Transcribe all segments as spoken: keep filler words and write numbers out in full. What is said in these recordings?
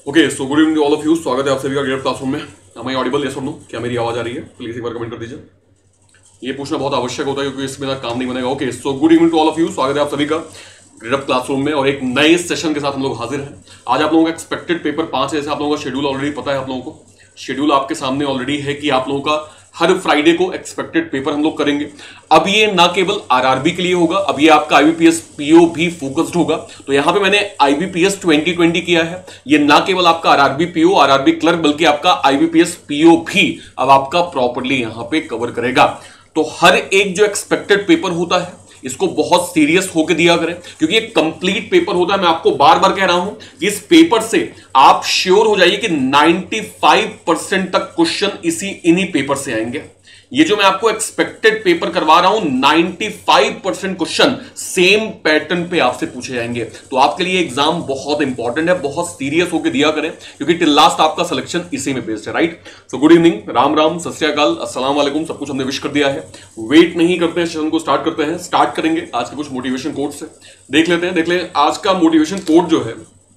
Okay so good evening all of you. स्वागत है आप सभी का ग्रेड क्लासरूम में। हमें ऑडिबल यस और नो, क्या मेरी आवाज आ रही है? प्लीज एक बार कमेंट कर दीजिए। ये पूछना बहुत आवश्यक होता है क्योंकि इसके बिना काम नहीं बनेगा। Okay so good evening to all of you. स्वागत है आप सभी का ग्रेड अप क्लासरूम में और एक नए सेशन के साथ हम लोग हाजिर हैं। आज आप लोगों का एक्सपेक्टेड पेपर पांच है। जैसे आप लोगों का शेड्यूल ऑलरेडी पता है, आप लोगों को शेड्यूल आपके सामने ऑलरेडी है कि आप लोगों का हर फ्राइडे को एक्सपेक्टेड पेपर हम लोग करेंगे। अब ये ना केवल आरआरबी के लिए होगा, अब ये आपका आईबीपीएस पीओ भी फोकस्ड होगा। तो यहां पे मैंने आईबीपीएस ट्वेंटी ट्वेंटी किया है। ये ना केवल आपका आरआरबी पीओ, आरआरबी क्लर्क, बल्कि आपका आईबीपीएस पीओ भी अब आपका प्रॉपर्ली यहां पे कवर करेगा। तो हर एक जो एक्सपेक्टेड पेपर होता है इसको बहुत सीरियस होकर दिया करें क्योंकि एक कंप्लीट पेपर होता है। मैं आपको बार बार कह रहा हूं कि इस पेपर से आप श्योर हो जाइए कि पचानवे परसेंट तक क्वेश्चन इसी इन्हीं पेपर से आएंगे। ये जो मैं आपको एक्सपेक्टेड पेपर करवा रहा हूं, पचानवे परसेंट क्वेश्चन सेम पैटर्न पे आपसे पूछे जाएंगे। तो आपके लिए एग्जाम बहुत इंपॉर्टेंट है, बहुत सीरियस होकर दिया करें क्योंकि टिल लास्ट आपका सिलेक्शन इसी में बेस्ड है, right. So good evening, Ram Ram, Sat Shri अकाल, अस्सलाम वालेकुम, सब कुछ हमने विश कर दिया है। वेट नहीं करते हैं, सेशन को स्टार्ट करते हैं। स्टार्ट करेंगे आज के कुछ मोटिवेशन कोट से। देख लेते हैं देख लें आज का मोटिवेशन कोट जो है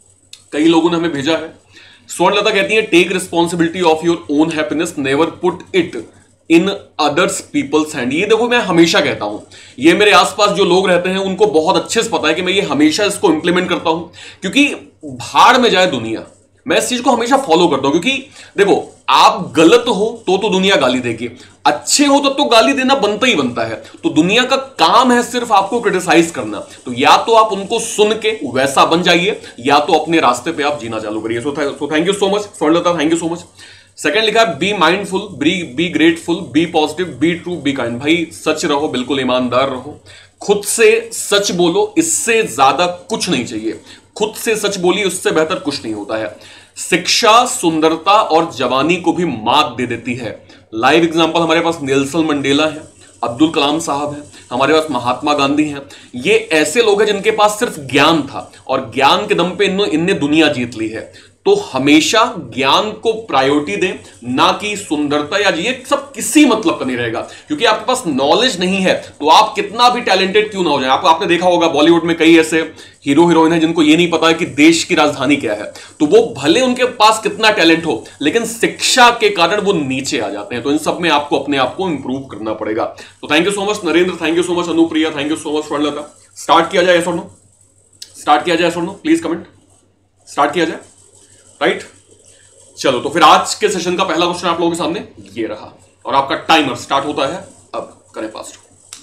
कई लोगों ने हमें भेजा है। स्वर्णलता कहती है, take responsibility of your own happiness, never put it in others people's hand. ये देखो मैं हमेशा कहता हूं, ये मेरे आसपास जो लोग रहते हैं उनको बहुत अच्छे से पता है कि मैं ये हमेशा इसको इंप्लीमेंट करता हूं क्योंकि भाड़ में जाए दुनिया, मैं इस चीज को हमेशा फॉलो करता हूं। क्योंकि देखो आप गलत हो तो तो दुनिया गाली देगी, अच्छे हो तो तो गाली देना बनता ही बनता है। तो दुनिया का काम है सिर्फ आपको क्रिटिसाइज करना। तो या तो आप उनको सुन के वैसा बन जाइए या तो अपने रास्ते पे आप जीना चालू करिए। So thank you so much Swarnalata, thank you so much. Second लिखा है, be mindful, be be grateful, be positive, be true, be kind. भाई सच रहो, बिल्कुल ईमानदार रहो, खुद से सच बोलो, इससे ज्यादा कुछ नहीं चाहिए। खुद से सच बोली, उससे बेहतर कुछ नहीं होता है। शिक्षा सुंदरता और जवानी को भी मात दे देती है। लाइव एग्जांपल हमारे पास नेल्सन मंडेला है, अब्दुल कलाम साहब है, हमारे पास महात्मा गांधी हैं। ये ऐसे लोग हैं जिनके पास सिर्फ ज्ञान था और ज्ञान के दम पे इन्हों इनने दुनिया जीत ली है। तो हमेशा ज्ञान को प्रायोरिटी दें, ना कि सुंदरता या ये सब किसी मतलब का नहीं रहेगा। क्योंकि आपके पास नॉलेज नहीं है तो आप कितना भी टैलेंटेड क्यों ना हो जाए। आपको आपने देखा होगा बॉलीवुड में कई ऐसे हीरो हीरोइन हैं जिनको ये नहीं पता है कि देश की राजधानी क्या है। तो वो भले उनके पास कितना टैलेंट हो लेकिन शिक्षा के कारण वो नीचे आ जाते हैं। तो इन सब में आपको अपने आप को इंप्रूव करना पड़ेगा। तो thank you so much Narendra, thank you so much Anupriya, thank you so much Swarnalata. Start किया जाए यस और नो? स्टार्ट किया जाए यस और नो? Please comment. स्टार्ट किया जाए, राइट right? चलो तो फिर आज के सेशन का पहला क्वेश्चन आप लोगों के सामने ये रहा और आपका टाइमर स्टार्ट होता है अब। करें फास्ट।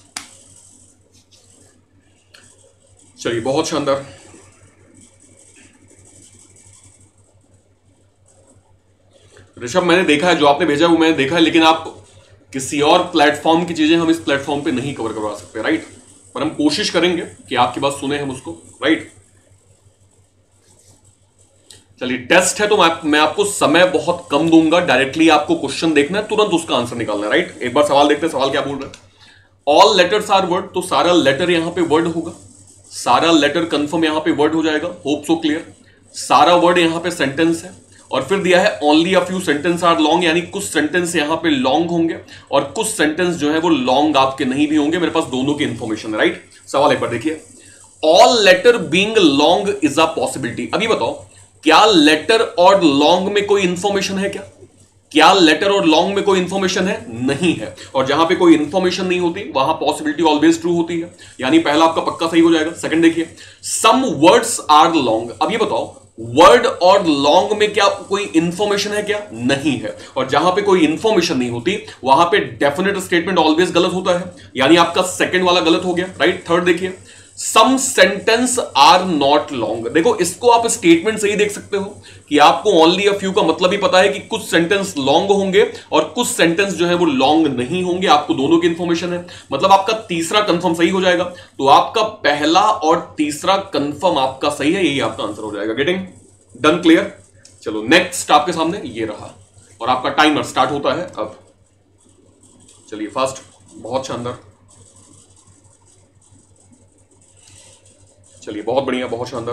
चलिए बहुत शानदार। ऋषभ मैंने देखा है, जो आपने भेजा है वो मैंने देखा है, लेकिन आप किसी और प्लेटफॉर्म की चीजें हम इस प्लेटफॉर्म पे नहीं कवर करवा सकते, राइट। पर हम कोशिश करेंगे कि आपकी बात सुने हम उसको, राइट। चलिए टेस्ट है तो मैं, मैं आपको समय बहुत कम दूंगा। डायरेक्टली आपको क्वेश्चन देखना है, तुरंत उसका आंसर निकालना है, राइट। एक बार सवाल देखते हैं, सवाल क्या बोल रहा है। ऑल लेटर्स आर वर्ड, तो सारा लेटर यहां पे वर्ड होगा, सारा लेटर कंफर्म यहां पे वर्ड हो जाएगा। Hope so clear. सारा वर्ड यहां पे सेंटेंस है और फिर दिया है only a few sentence are long, यानी कुछ सेंटेंस यहां पे लॉन्ग होंगे और कुछ सेंटेंस जो है वो लॉन्ग आपके नहीं भी होंगे। मेरे पास दोनों की इंफॉर्मेशन है, राइट। सवाल एक बार देखिए, all letter being long is a possibility. अभी बताओ क्या लेटर और लॉन्ग में कोई इंफॉर्मेशन है? क्या क्या लेटर और लॉन्ग में कोई इंफॉर्मेशन है? नहीं है। और जहां पे कोई इंफॉर्मेशन नहीं होती वहां पॉसिबिलिटी ऑलवेज ट्रू होती है, यानी पहला आपका पक्का सही हो जाएगा। सेकंड देखिए, सम वर्ड्स आर लॉन्ग। अब ये बताओ वर्ड और लॉन्ग में क्या कोई इंफॉर्मेशन है? क्या नहीं है। और जहां पे कोई इंफॉर्मेशन नहीं होती वहां पे डेफिनेट स्टेटमेंट ऑलवेज गलत होता है, यानी आपका सेकंड वाला गलत हो गया, राइट। थर्ड देखिए, some sentence are not long. देखो इसको आप स्टेटमेंट से ही देख सकते हो कि आपको ओनली अ फ्यू का मतलब ही पता है कि कुछ सेंटेंस लॉन्ग होंगे और कुछ सेंटेंस जो है वो लॉन्ग नहीं होंगे। आपको दोनों की इंफॉर्मेशन है, मतलब आपका तीसरा कंफर्म सही हो जाएगा। तो आपका पहला और तीसरा कंफर्म आपका सही है, यही आपका आंसर हो जाएगा। Getting done, clear. चलो नेक्स्ट आपके सामने ये रहा और आपका टाइमर स्टार्ट होता है अब। चलिए फास्ट, बहुत शानदार। चलिए बहुत बढ़िया, बहुत शानदार।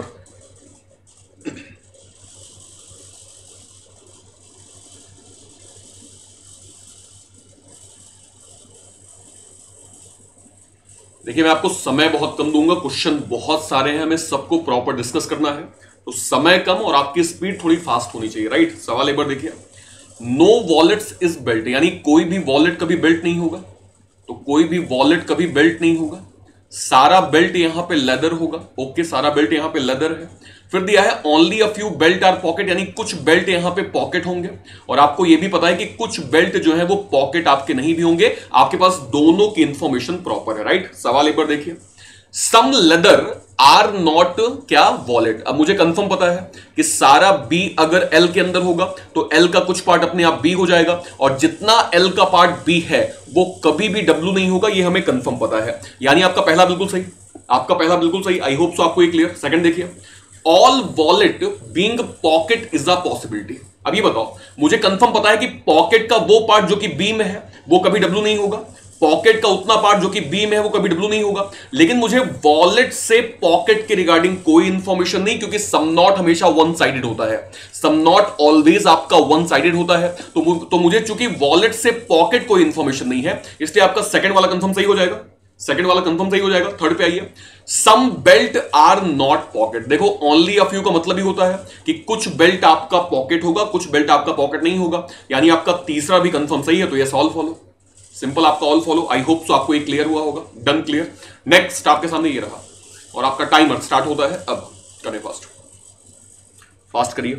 देखिए मैं आपको समय बहुत कम दूंगा, क्वेश्चन बहुत सारे हैं, हमें सबको प्रॉपर डिस्कस करना है। तो समय कम और आपकी स्पीड थोड़ी फास्ट होनी चाहिए, राइट। सवाल एक बार देखिए, नो वॉलेट्स इज बेल्ट, यानी कोई भी वॉलेट कभी बेल्ट नहीं होगा, तो कोई भी वॉलेट कभी बेल्ट नहीं होगा। सारा बेल्ट यहां पे लेदर होगा, ओके, सारा बेल्ट यहां पे लेदर है। फिर दिया है only a few belt are pocket, यानी कुछ बेल्ट यहां पे पॉकेट होंगे, और आपको यह भी पता है कि कुछ बेल्ट जो है वो पॉकेट आपके नहीं भी होंगे, आपके पास दोनों की इंफॉर्मेशन प्रॉपर है, राइट। सवाल एक बार देखिए, सम लेदर आर नॉट क्या वॉलेट। अब मुझे कंफर्म पता है कि सारा बी अगर एल के अंदर होगा तो एल का कुछ पार्ट अपने आप बी हो जाएगा, और जितना एल का पार्ट बी है वो कभी भी डब्ल्यू नहीं होगा, ये हमें कंफर्म पता है। यानी आपका पहला बिल्कुल सही, आपका पहला बिल्कुल सही। आई होप सो आपको ये क्लियर। सेकंड देखिए, all wallet being pocket is a possibility. अब ये बताओ, मुझे कंफर्म पता है कि पॉकेट का वो पार्ट जो कि बी में है वो कभी डब्ल्यू नहीं होगा, पॉकेट का उतना पार्ट जो कि बी में है वो कभी डब्ल्यू नहीं होगा, लेकिन मुझे वॉलेट से पॉकेट के रिगार्डिंग कोई इंफॉर्मेशन नहीं, क्योंकि सम नॉट हमेशा वन साइडेड होता है, सम नॉट ऑलवेज आपका वन साइडेड होता है। तो, तो मुझे चूंकि वॉलेट से पॉकेट कोई इंफॉर्मेशन नहीं है, इसलिए आपका सेकंड वाला कंफर्म सही हो जाएगा, सेकंड वाला कंफर्म सही हो जाएगा। थर्ड पे आइए, some belt are not pocket. देखो ओनली अ फ्यू का मतलब ही होता है कि कुछ बेल्ट आपका पॉकेट होगा, कुछ बेल्ट आपका पॉकेट नहीं होगा, यानी आपका तीसरा भी कंफर्म सही है, तो ये ऑल फॉलो, सिंपल आपका all follow. I hope so आपको ये क्लियर हुआ होगा, डन, क्लियर। नेक्स्ट आपके सामने ये रहा, और आपका टाइमर स्टार्ट होता है अब, करें फास्ट, फास्ट करिए।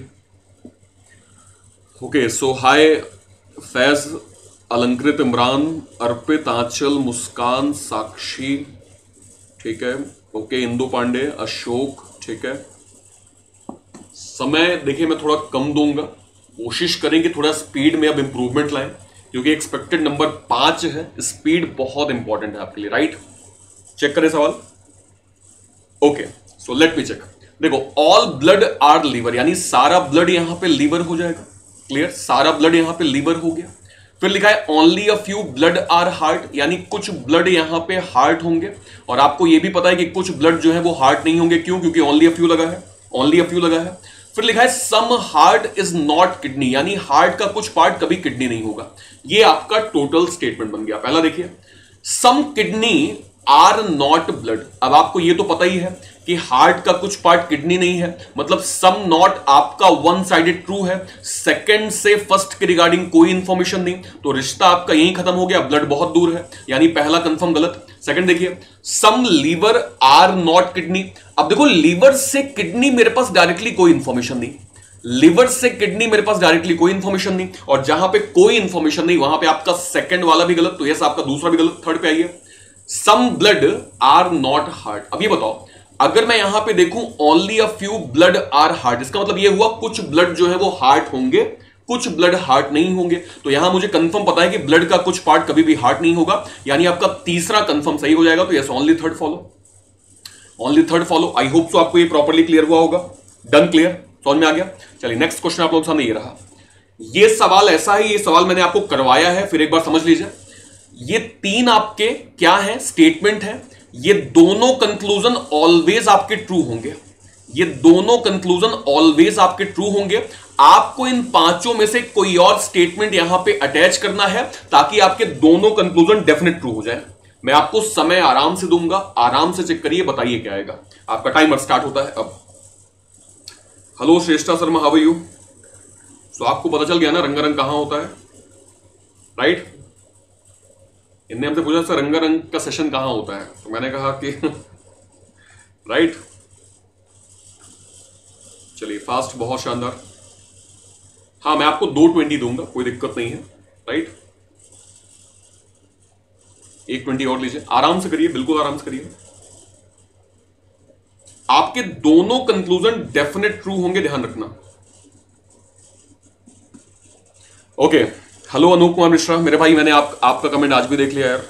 Okay, so hi Faiz, Alankrit, Imran, अर्पित, आंचल, मुस्कान, साक्षी, ठीक है, ओके, इंदु पांडे, अशोक, ठीक है। समय देखिए मैं थोड़ा कम दूंगा, कोशिश करें कि थोड़ा स्पीड में अब इंप्रूवमेंट लाएं, क्योंकि एक्सपेक्टेड नंबर पांच है, स्पीड बहुत इंपॉर्टेंट है आपके लिए, राइट। चेक करें सवाल। Okay, so let me check. देखो, ऑल ब्लड आर लीवर, यानी सारा ब्लड यहां पे लीवर हो जाएगा, क्लियर, सारा ब्लड यहां पे लीवर हो गया। फिर लिखा है only a few blood are heart, यानी कुछ ब्लड यहां पे हार्ट होंगे, और आपको यह भी पता है कि कुछ ब्लड जो है वो हार्ट नहीं होंगे, क्यों, क्योंकि ओनली अ फ्यू लगा है, ओनली अ फ्यू लगा है। फिर लिखा है some heart is not kidney, यानी हार्ट का कुछ पार्ट कभी किडनी नहीं होगा। ये आपका टोटल स्टेटमेंट बन गया। पहला देखिए, some kidney are not blood. अब आपको ये तो पता ही है कि हार्ट का कुछ पार्ट किडनी नहीं है, मतलब सम नॉट आपका वन साइडेड ट्रू है, सेकंड से फर्स्ट के रिगार्डिंग कोई इंफॉर्मेशन नहीं, तो रिश्ता आपका यहीं खत्म हो गया, ब्लड बहुत दूर है, यानी पहला कंफर्म गलत। सेकंड देखिए, some liver are not kidney. अब देखो, लीवर से किडनी मेरे पास डायरेक्टली कोई इंफॉर्मेशन नहीं, लिवर से किडनी मेरे पास डायरेक्टली कोई इंफॉर्मेशन नहीं, और जहां पे कोई इंफॉर्मेशन नहीं वहां पे आपका सेकंड वाला भी गलत, तो यस आपका दूसरा भी गलत। थर्ड पे आइए, some blood are not heart. अब ये बताओ, अगर मैं यहां पे देखूं only a few blood are heart, इसका मतलब ये हुआ कुछ ब्लड जो है वो हार्ट होंगे, कुछ ब्लड हार्ट नहीं होंगे, तो यहां मुझे कंफर्म पता है कि ब्लड का कुछ पार्ट कभी भी हार्ट नहीं होगा, यानी आपका तीसरा कंफर्म सही हो जाएगा, तो yes only third follow, only third follow. I hope so आपको ये प्रॉपर्ली क्लियर हुआ होगा, डन, क्लियर, समझ में आ गया। चलिए नेक्स्ट क्वेश्चन आप लोगों के सामने ये रहा। ये सवाल ऐसा है, ये सवाल मैंने आपको करवाया है, फिर एक बार समझ लीजिए। ये तीन आपके क्या है, स्टेटमेंट है, ये दोनों कंक्लूजन ऑलवेज आपके ट्रू होंगे, ये दोनों कंक्लूजन ऑलवेज आपके ट्रू होंगे। आपको इन पांचों में से कोई और स्टेटमेंट यहां पे अटैच करना है ताकि आपके दोनों कंक्लूजन डेफिनेट ट्रू हो जाए। मैं आपको समय आराम से दूंगा, आराम से चेक करिए, बताइए क्या आएगा। आपका टाइमर स्टार्ट होता है अब। Hello Shreshtha Sharma, how are you? So आपको पता चल गया ना रंगारंग कहां होता है, राइट? इनने हमसे पूछा सर रंगारंग का सेशन कहां होता है, तो मैंने कहा कि राइट। चलिए फास्ट, बहुत शानदार। हाँ, मैं आपको दो ट्वेंटी दूंगा, कोई दिक्कत नहीं है, राइट। एक ट्वेंटी और लीजिए, आराम से करिए, बिल्कुल आराम से करिए। आपके दोनों कंक्लूजन डेफिनेट ट्रू होंगे, ध्यान रखना। ओके, हेलो अनूप कुमार मिश्रा, मेरे भाई, मैंने आप, आपका कमेंट आज भी देख लिया यार।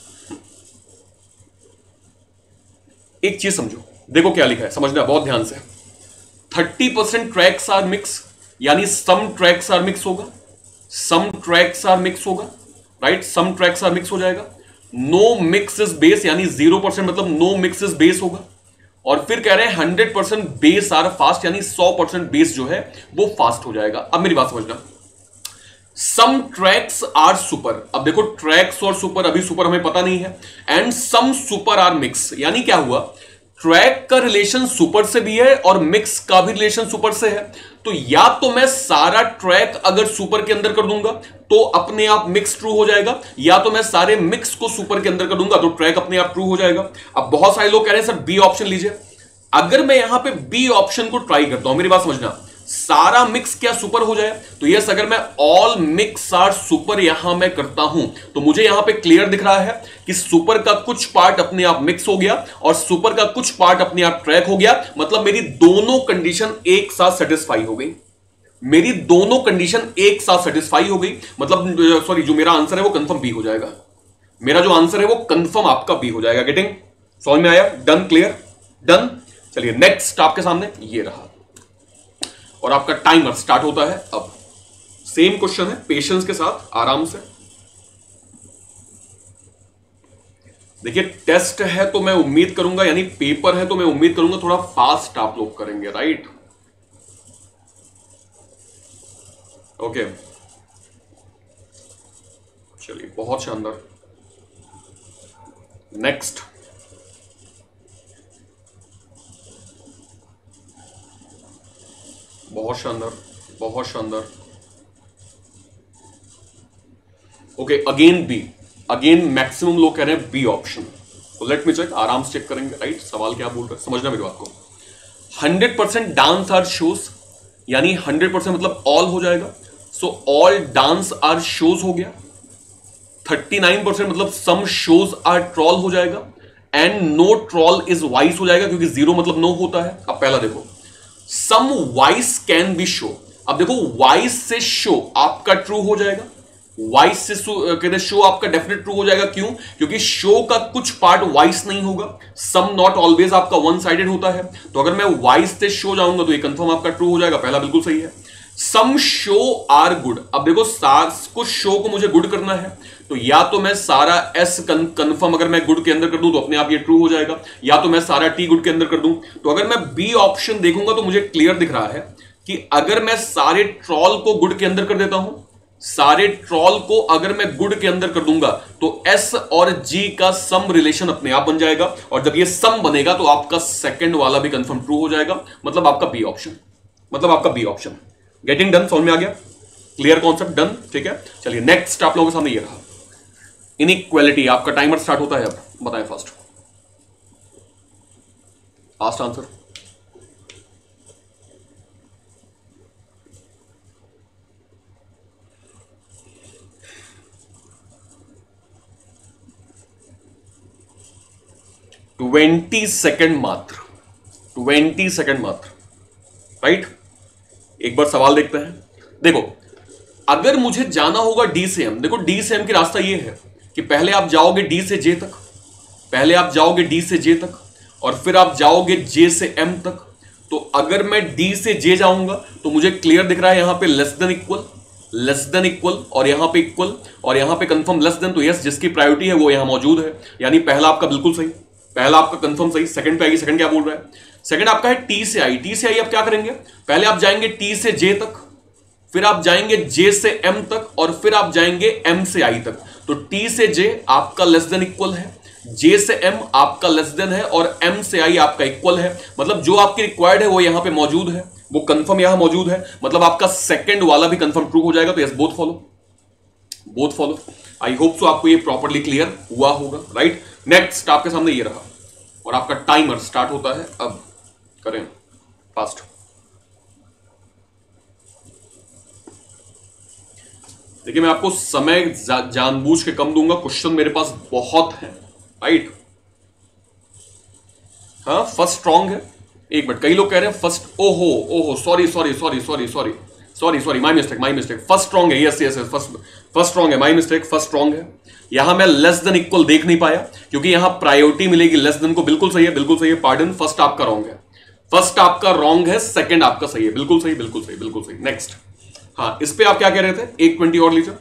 एक चीज समझो, देखो क्या लिखा है, समझना बहुत ध्यान से। Thirty percent tracks are mix, यानी सम ट्रैक्स आर मिक्स होगा, सम ट्रैक्स आर मिक्स होगा, right, some tracks are mix हो जाएगा। नो मिक्स इज बेस, यानी जीरो परसेंट मतलब नो मिक्स इज बेस होगा। और फिर कह रहे हैं hundred percent base are fast, यानी सौ परसेंट बेस जो है वो फास्ट हो जाएगा। अब मेरी बात समझना, सम ट्रैक्स आर सुपर। अब देखो, ट्रैक्स और सुपर, अभी सुपर हमें पता नहीं है, and some super are mix, यानी क्या हुआ, ट्रैक का रिलेशन सुपर से भी है और मिक्स का भी रिलेशन सुपर से है, तो या तो मैं सारा ट्रैक अगर सुपर के अंदर कर दूंगा तो अपने आप मिक्स ट्रू हो जाएगा, या तो मैं सारे मिक्स को सुपर के अंदर कर दूंगा तो ट्रैक अपने आप ट्रू हो जाएगा। अब बहुत सारे लोग कह रहे हैं सर बी ऑप्शन लीजिए। अगर मैं यहां पे बी ऑप्शन को ट्राई करता हूं, मेरी बात समझना, सारा मिक्स क्या सुपर हो जाए? तो यस, अगर मैं ऑल मिक्स आर सुपर यहां मैं करता हूं तो मुझे यहां पे क्लियर दिख रहा है कि सुपर का कुछ पार्ट अपने आप मिक्स हो गया और सुपर का कुछ पार्ट अपने आप ट्रैक हो गया। मतलब मेरी दोनों कंडीशन एक साथ सेटिस्फाई हो गई, मेरी दोनों कंडीशन एक साथ सेटिस्फाई हो गई। मतलब सॉरी, जो मेरा आंसर है वो कंफर्म बी हो जाएगा। मेरा जो आंसर है वो कंफर्म आपका बी हो जाएगा। गेटिंग? समझ में आया? डन? क्लियर? डन? चलिए नेक्स्ट आपके सामने ये रहा और आपका टाइमर स्टार्ट होता है अब। सेम क्वेश्चन है, पेशेंस के साथ आराम से देखिए। टेस्ट है तो मैं उम्मीद करूंगा, यानी पेपर है तो मैं उम्मीद करूंगा थोड़ा फास्ट आप लोग करेंगे, राइट? ओके, चलिए बहुत शानदार। नेक्स्ट, बहुत शानदार, बहुत शानदार। Okay, again B, again maximum लोग कह रहे हैं बी ऑप्शन। तो लेट मी चेक, आराम से चेक करेंगे, राइट? सवाल क्या बोल रहे हैं, समझना मेरी बात को। Hundred percent dance are shows, यानी हंड्रेड परसेंट मतलब ऑल हो जाएगा, so all dance are shows हो गया। थर्टी नाइन परसेंट मतलब सम शोज आर ट्रॉल हो जाएगा, and no troll is vice हो जाएगा क्योंकि जीरो मतलब नो होता है। अब पहला देखो, some vice can be show. अब देखो वाइस से शो आपका ट्रू हो जाएगा, वाइस से कहते शो आपका डेफिनेट ट्रू हो जाएगा। क्यों? क्योंकि शो का कुछ पार्ट वाइस नहीं होगा, सम नॉट ऑलवेज आपका वन साइडेड होता है। तो अगर मैं वाइस से शो जाऊंगा तो ये कंफर्म आपका ट्रू हो जाएगा, पहला बिल्कुल सही है। सम शो आर गुड, अब देखो कुछ शो को मुझे गुड करना है तो या तो मैं सारा एस कंफर्म अगर मैं गुड के अंदर कर दूं तो अपने आप ये ट्रू हो जाएगा, या तो मैं सारा टी गुड के अंदर कर दूं। तो अगर मैं बी ऑप्शन देखूंगा तो मुझे क्लियर दिख रहा है कि अगर मैं सारे ट्रॉल को गुड के अंदर कर देता हूं, सारे ट्रॉल को अगर मैं गुड के अंदर कर दूंगा तो एस और जी का सम रिलेशन अपने आप बन जाएगा, और जब ये सम बनेगा तो आपका सेकंड वाला भी कंफर्म ट्रू हो जाएगा। मतलब आपका बी ऑप्शन, मतलब आपका बी ऑप्शन। Getting done? समझ में आ गया? Clear concept? डन? ठीक है, चलिए नेक्स्ट आप लोगों के सामने ये रहा इनइक्वालिटी। आपका टाइमर स्टार्ट होता है अब, बताएं fast fast answer. Twenty second मात्र, ट्वेंटी सेकेंड मात्र, राइट? एक बार सवाल देखते हैं। देखो, अगर मुझे जाना होगा डी से एम, देखो डी से एम की रास्ता ये है कि पहले आप जाओगे डी से जे तक, पहले आप जाओगे डी से जे तक और फिर आप जाओगे जे से एम तक। तो अगर मैं डी से जे जाऊंगा तो मुझे क्लियर दिख रहा है यहां पे less than equal, less than equal, और यहां पे इक्वल, और यहां पे कंफर्म लेस देन। तो यस, जिसकी प्रायोरिटी है वो यहां मौजूद है, यानी पहला आपका बिल्कुल सही, पहला आपका कंफर्म सही। सेकंड पे आएगी, सेकंड क्या बोल रहा है? सेकंड आपका है टी से आई। टी से आई आप क्या करेंगे? पहले आप जाएंगे टी से जे तक, फिर आप जाएंगे जे से एम तक, और फिर आप जाएंगे एम से आई तक। तो टी से जे आपका लेस देन इक्वल है, जे से एम आपका लेस देन है, और एम से आई आपका इक्वल है। मतलब जो आपकी रिक्वायर्ड है वो यहां पे मौजूद है, वो कंफर्म यहां मौजूद है। मतलब आपका सेकंड वाला भी कंफर्म ट्रू हो जाएगा। तो yes, both follow, both follow. I hope so आपको ये प्रॉपर्ली क्लियर हुआ होगा, राइट? नेक्स्ट आपके सामने ये रहा और आपका टाइमर स्टार्ट होता है अब। करें फास्ट। देखिए, मैं आपको समय जा, जानबूझ के कम दूंगा, क्वेश्चन मेरे पास बहुत है, राइट? हाँ, फर्स्ट स्ट्रॉन्ग है। एक मिनट, कई लोग कह रहे हैं फर्स्ट, ओहो ओहो, sorry sorry sorry sorry sorry sorry sorry my mistake, my mistake. First strong है, yes yes, first first strong है, माई मिस्टेक, फर्स्ट स्ट्रॉन्ग है। यहां मैं लेस देन इक्वल देख नहीं पाया क्योंकि यहां प्रायोरिटी मिलेगी लेस देन को। बिल्कुल सही है, बिल्कुल सही है, पार्डन। फर्स्ट आपका रॉन्ग है, फर्स्ट आपका रॉन्ग है, सेकंड आपका सही है। बिल्कुल सही, बिल्कुल सही, बिल्कुल सही। नेक्स्ट, हाँ, इस पे आप क्या कह रहे थे? एक ट्वेंटी और लीजिए।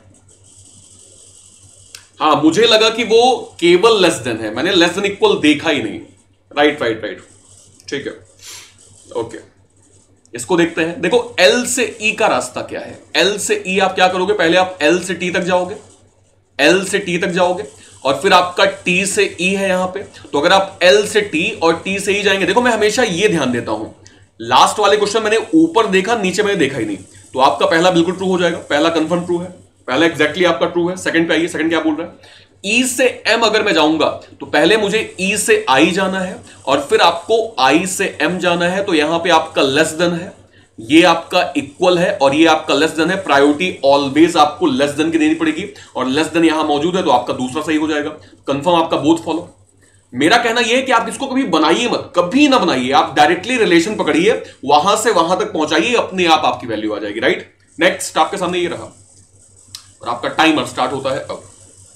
हाँ, मुझे लगा कि वो केवल लेस देन है, मैंने लेस देन इक्वल देखा ही नहीं। राइट राइट राइट, ठीक है, ओके। इसको देखते हैं। देखो, L से E का रास्ता क्या है? L से E आप क्या करोगे? पहले आप L से T तक जाओगे, L से T तक जाओगे, और फिर आपका टी से ई है यहां पे, तो अगर आप एल से टी और टी से ई जाएंगे, देखो मैं हमेशा ये ध्यान देता हूं, लास्ट वाले क्वेश्चन मैंने ऊपर देखा, नीचे मैंने देखा ही नहीं, तो आपका पहला बिल्कुल ट्रू हो जाएगा, पहला कंफर्म ट्रू है, पहला एग्जैक्टली आपका ट्रू है। सेकंड पे आइए, सेकंड क्या बोल रहा है, ई से एम अगर मैं जाऊंगा तो पहले मुझे ई से आई जाना है और फिर आपको आई से एम जाना है, तो यहां पे आपका लेस देन है, ये आपका इक्वल है और ये आपका लेस देन है। प्रायोरिटी ऑलवेज आपको लेस देन की देनी पड़ेगी और लेस देन यहां मौजूद है तो आपका दूसरा सही हो जाएगा। कंफर्म आपका बोथ फॉलो। मेरा कहना यह है कि आप इसको कभी बनाइए मत, कभी ना बनाइए, आप डायरेक्टली रिलेशन पकड़िए, वहां से वहां तक पहुंचाइए, अपने आप आपकी वैल्यू आ जाएगी। राइट, नेक्स्ट आपके सामने ये रहा और आपका टाइमर स्टार्ट होता है अब।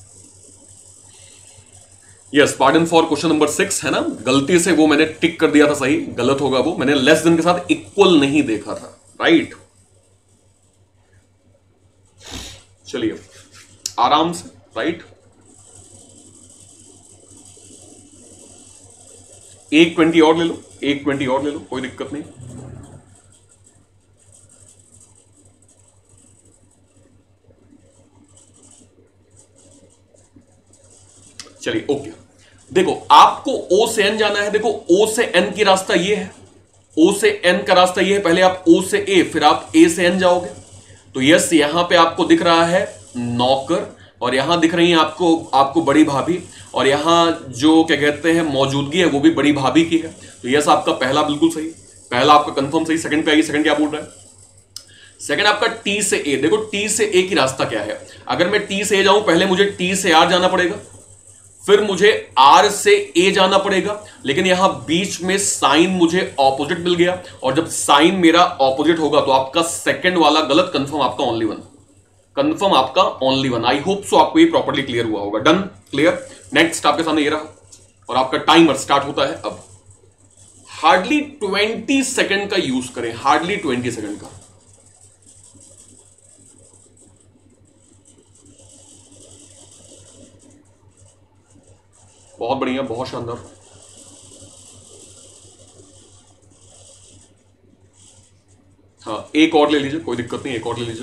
Yes, pardon for question number six है ना, गलती से वो मैंने टिक कर दिया था, सही गलत होगा वो, मैंने लेस देन के साथ इक्वल नहीं देखा था। राइट, चलिए आराम से। राइट, एक ट्वेंटी और ले लो, एक ट्वेंटी और ले लो, कोई दिक्कत नहीं। चलिए ओके, देखो आपको ओ से एन जाना है, देखो ओ से एन की रास्ता ये है, ओ से एन का रास्ता ये है, पहले आप ओ से ए फिर आप ए से एन जाओगे, तो यस यहां पे आपको दिख रहा है नौकर और यहां दिख रही है आपको आपको बड़ी भाभी और यहां जो क्या कहते हैं मौजूदगी है वो भी बड़ी भाभी की है, तो यस आपका पहला बिल्कुल सही, पहला आपका कंफर्म सही। सेकंड पे आइए, सेकंड क्या बोल रहा है, सेकंड आपका टी से ए, देखो टी से ए की रास्ता क्या है, अगर मैं टी से ए जाऊं पहले मुझे टी से आर जाना पड़ेगा, फिर मुझे आर से ए जाना पड़ेगा, लेकिन यहां बीच में साइन मुझे ऑपोजिट मिल गया और जब साइन मेरा ऑपोजिट होगा तो आपका सेकंड वाला गलत, कंफर्म आपका ओनली वन, कंफर्म आपका only one. I hope so आपको ये प्रॉपर्ली क्लियर हुआ होगा। Done, clear. नेक्स्ट आपके सामने ये रहा और आपका टाइमर स्टार्ट होता है अब। हार्डली ट्वेंटी सेकंड का यूज करें, हार्डली ट्वेंटी सेकंड का। बहुत बढ़िया, बहुत शानदार। हाँ, एक और ले लीजिए, कोई दिक्कत नहीं, एक और ले लीजिए।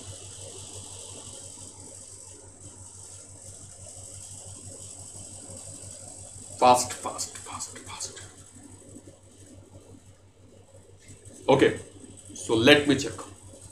Fast fast fast fast. Okay, so let me check.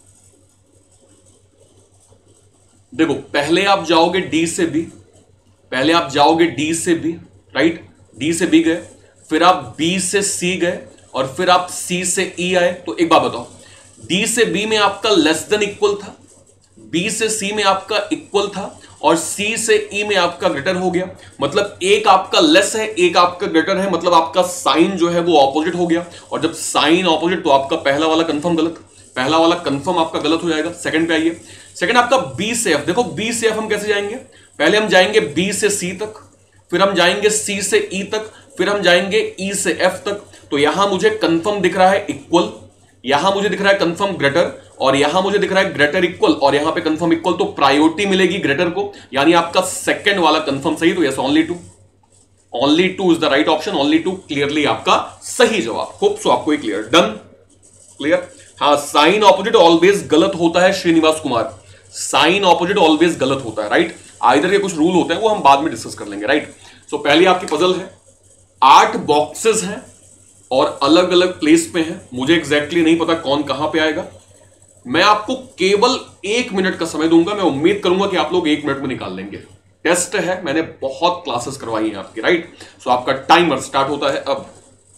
देखो पहले आप जाओगे डी से बी, पहले आप जाओगे डी से बी, राइट, डी से बी गए, फिर आप बी से सी गए और फिर आप सी से ई आए। तो एक बात बताओ, डी से बी में आपका लेस देन इक्वल था, बी से सी में आपका इक्वल था और सी से ई में आपका ग्रेटर हो गया, मतलब एक आपका लेस है एक आपका ग्रेटर है, मतलब आपका साइन जो है वो ऑपोजिट हो गया और जब साइन ऑपोजिट तो आपका पहला वाला कंफर्म गलत, पहला वाला कंफर्म आपका गलत हो जाएगा। सेकंड पे आइए, सेकंड आपका बी से एफ। देखो बी से एफ हम कैसे जाएंगे, पहले हम जाएंगे बी से सी तक, फिर हम जाएंगे सी से ई तक, फिर हम जाएंगे ई से एफ तक। तो यहां मुझे कंफर्म दिख रहा है इक्वल, यहां मुझे दिख रहा है कंफर्म ग्रेटर और यहां मुझे दिख रहा है ग्रेटर इक्वल और यहां पे कंफर्म इक्वल, तो प्रायोरिटी मिलेगी ग्रेटर को, यानी आपका सेकंड वाला कंफर्म सही। तो yes, only two, only two is the right option, only two clearly आपका सही जवाब। होप सो आपको क्लियर। Done, clear. हाँ, साइन ऑपोजिट ऑलवेज गलत होता है Srinivas Kumar, sign opposite always गलत होता है। राइट, आइदर के कुछ रूल होते हैं वो हम बाद में डिस्कस कर लेंगे। राइट, सो पहली आपकी पजल है, आठ बॉक्सेस हैं और अलग अलग प्लेस पे हैं, मुझे एग्जैक्टली नहीं पता कौन कहां पे आएगा। मैं आपको केवल एक मिनट का समय दूंगा, मैं उम्मीद करूंगा कि आप लोग एक मिनट में निकाल लेंगे। टेस्ट है, मैंने बहुत क्लासेस करवाई हैं आपकी। राइट, सो आपका टाइमर स्टार्ट होता है अब,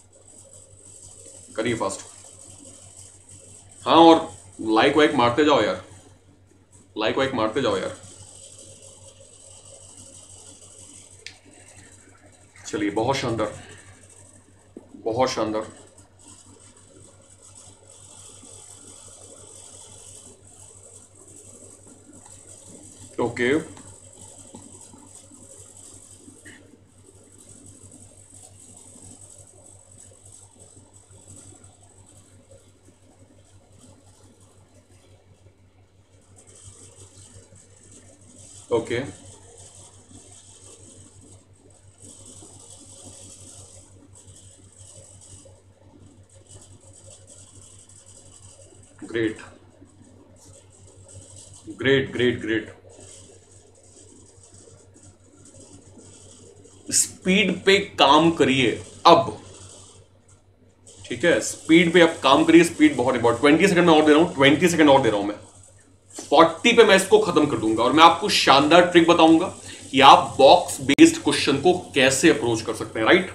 करिए फास्ट। हाँ, और लाइक वाइक मारते जाओ यार, लाइक वाइक मारते जाओ यार। चलिए, बहुत शानदार, बहुत शानदार। Okay, okay, great great great great. Speed पे काम करिए अब, ठीक है, स्पीड पे अब काम करिए, स्पीड बहुत इंपॉर्टेंट। ट्वेंटी सेकंड में और दे रहा हूं, ट्वेंटी सेकंड और दे रहा हूं मैं, फोर्टी पे मैं इसको खत्म कर दूंगा और मैं आपको शानदार ट्रिक बताऊंगा कि आप बॉक्स बेस्ड क्वेश्चन को कैसे अप्रोच कर सकते हैं, राइट।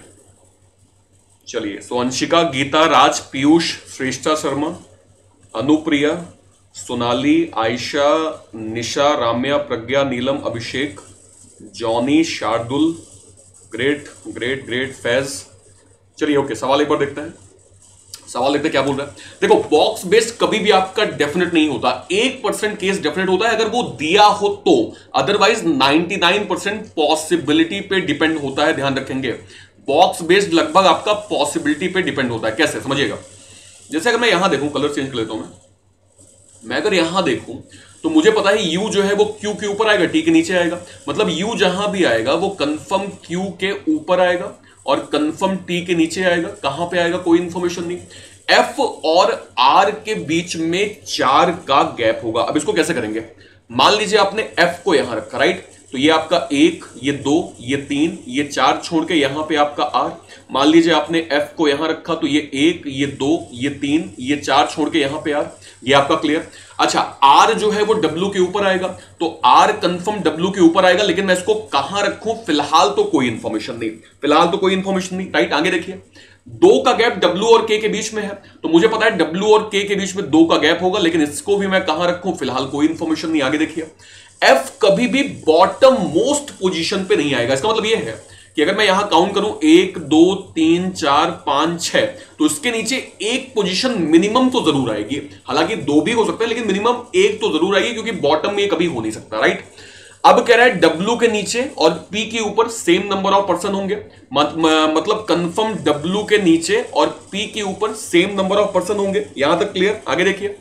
चलिए, so Anshika, Geeta, Raj, Piyush, Shreshtha Sharma, Anupriya, Sonali, Ayesha, Nisha, Ramya, Pragya, Neelam, Abhishek, Johnny, Shardul, great great great, Faiz. चलिए ओके, सवाल एक बार देखते हैं, सवाल देखते हैं क्या बोल रहा है। देखो, बॉक्स बेस्ड कभी भी आपका डेफिनेट नहीं होता, एक परसेंट केस डेफिनेट होता है अगर वो दिया हो तो, otherwise ninety nine percent possibility पे डिपेंड होता है, ध्यान रखेंगे। बॉक्स बेस्ड लगभग आपका पॉसिबिलिटी पे डिपेंड होता है। कैसे, समझिएगा। जैसे अगर मैं यहां देखूं, कलर चेंज कर लेता हूं मैं मैं अगर यहां देखूं तो मुझे पता है यू जो है वो क्यू के ऊपर आएगा, टी के नीचे आएगा, मतलब यू जहां भी आएगा वो कंफर्म क्यू के ऊपर आएगा और कंफर्म टी के नीचे आएगा। कहां पे आएगा, कोई इंफॉर्मेशन नहीं। एफ और आर के बीच में चार का गैप होगा। अब इसको कैसे करेंगे, मान लीजिए आपने एफ को यहां रखा, राइट, तो ये आपका एक, ये दो, ये तीन, ये चार छोड़ के यहां पे आपका आर। मान लीजिए आपने एफ को यहां रखा तो ये एक, ये दो, ये तीन, ये चार छोड़ के यहां पे आर। ये आपका क्लियर। अच्छा, आर जो है वो डब्ल्यू के ऊपर आएगा, तो आर कंफर्म डब्ल्यू के ऊपर आएगा, लेकिन मैं इसको कहां रखूं, फिलहाल तो कोई इंफॉर्मेशन नहीं, फिलहाल तो कोई इंफॉर्मेशन नहीं, राइट। आगे देखिए, दो का गैप डब्ल्यू और के के बीच में है, तो मुझे पता है डब्ल्यू और के के बीच में दो का गैप होगा, लेकिन इसको भी मैं कहां रखूं, फिलहाल कोई इंफॉर्मेशन नहीं। आगे देखिए, एफ कभी भी बॉटम मोस्ट पोजीशन पे नहीं आएगा। इसका मतलब यह है कि अगर मैं यहां काउंट करूं एक, दो, तीन, चार, पांच, छह, तो इसके नीचे एक पोजीशन मिनिमम तो जरूर आएगी। हालांकि दो भी हो सकता है, लेकिन मिनिमम एक तो जरूर आएगी, क्योंकि बॉटम में कभी हो नहीं सकता, राइट। अब कह रहा है डब्ल्यू के नीचे और पी के ऊपर सेम नंबर ऑफ पर्सन होंगे, मत, म, मतलब कंफर्म डब्ल्यू के नीचे और पी के ऊपर सेम नंबर ऑफ पर्सन होंगे। यहां तक क्लियर। आगे देखिए,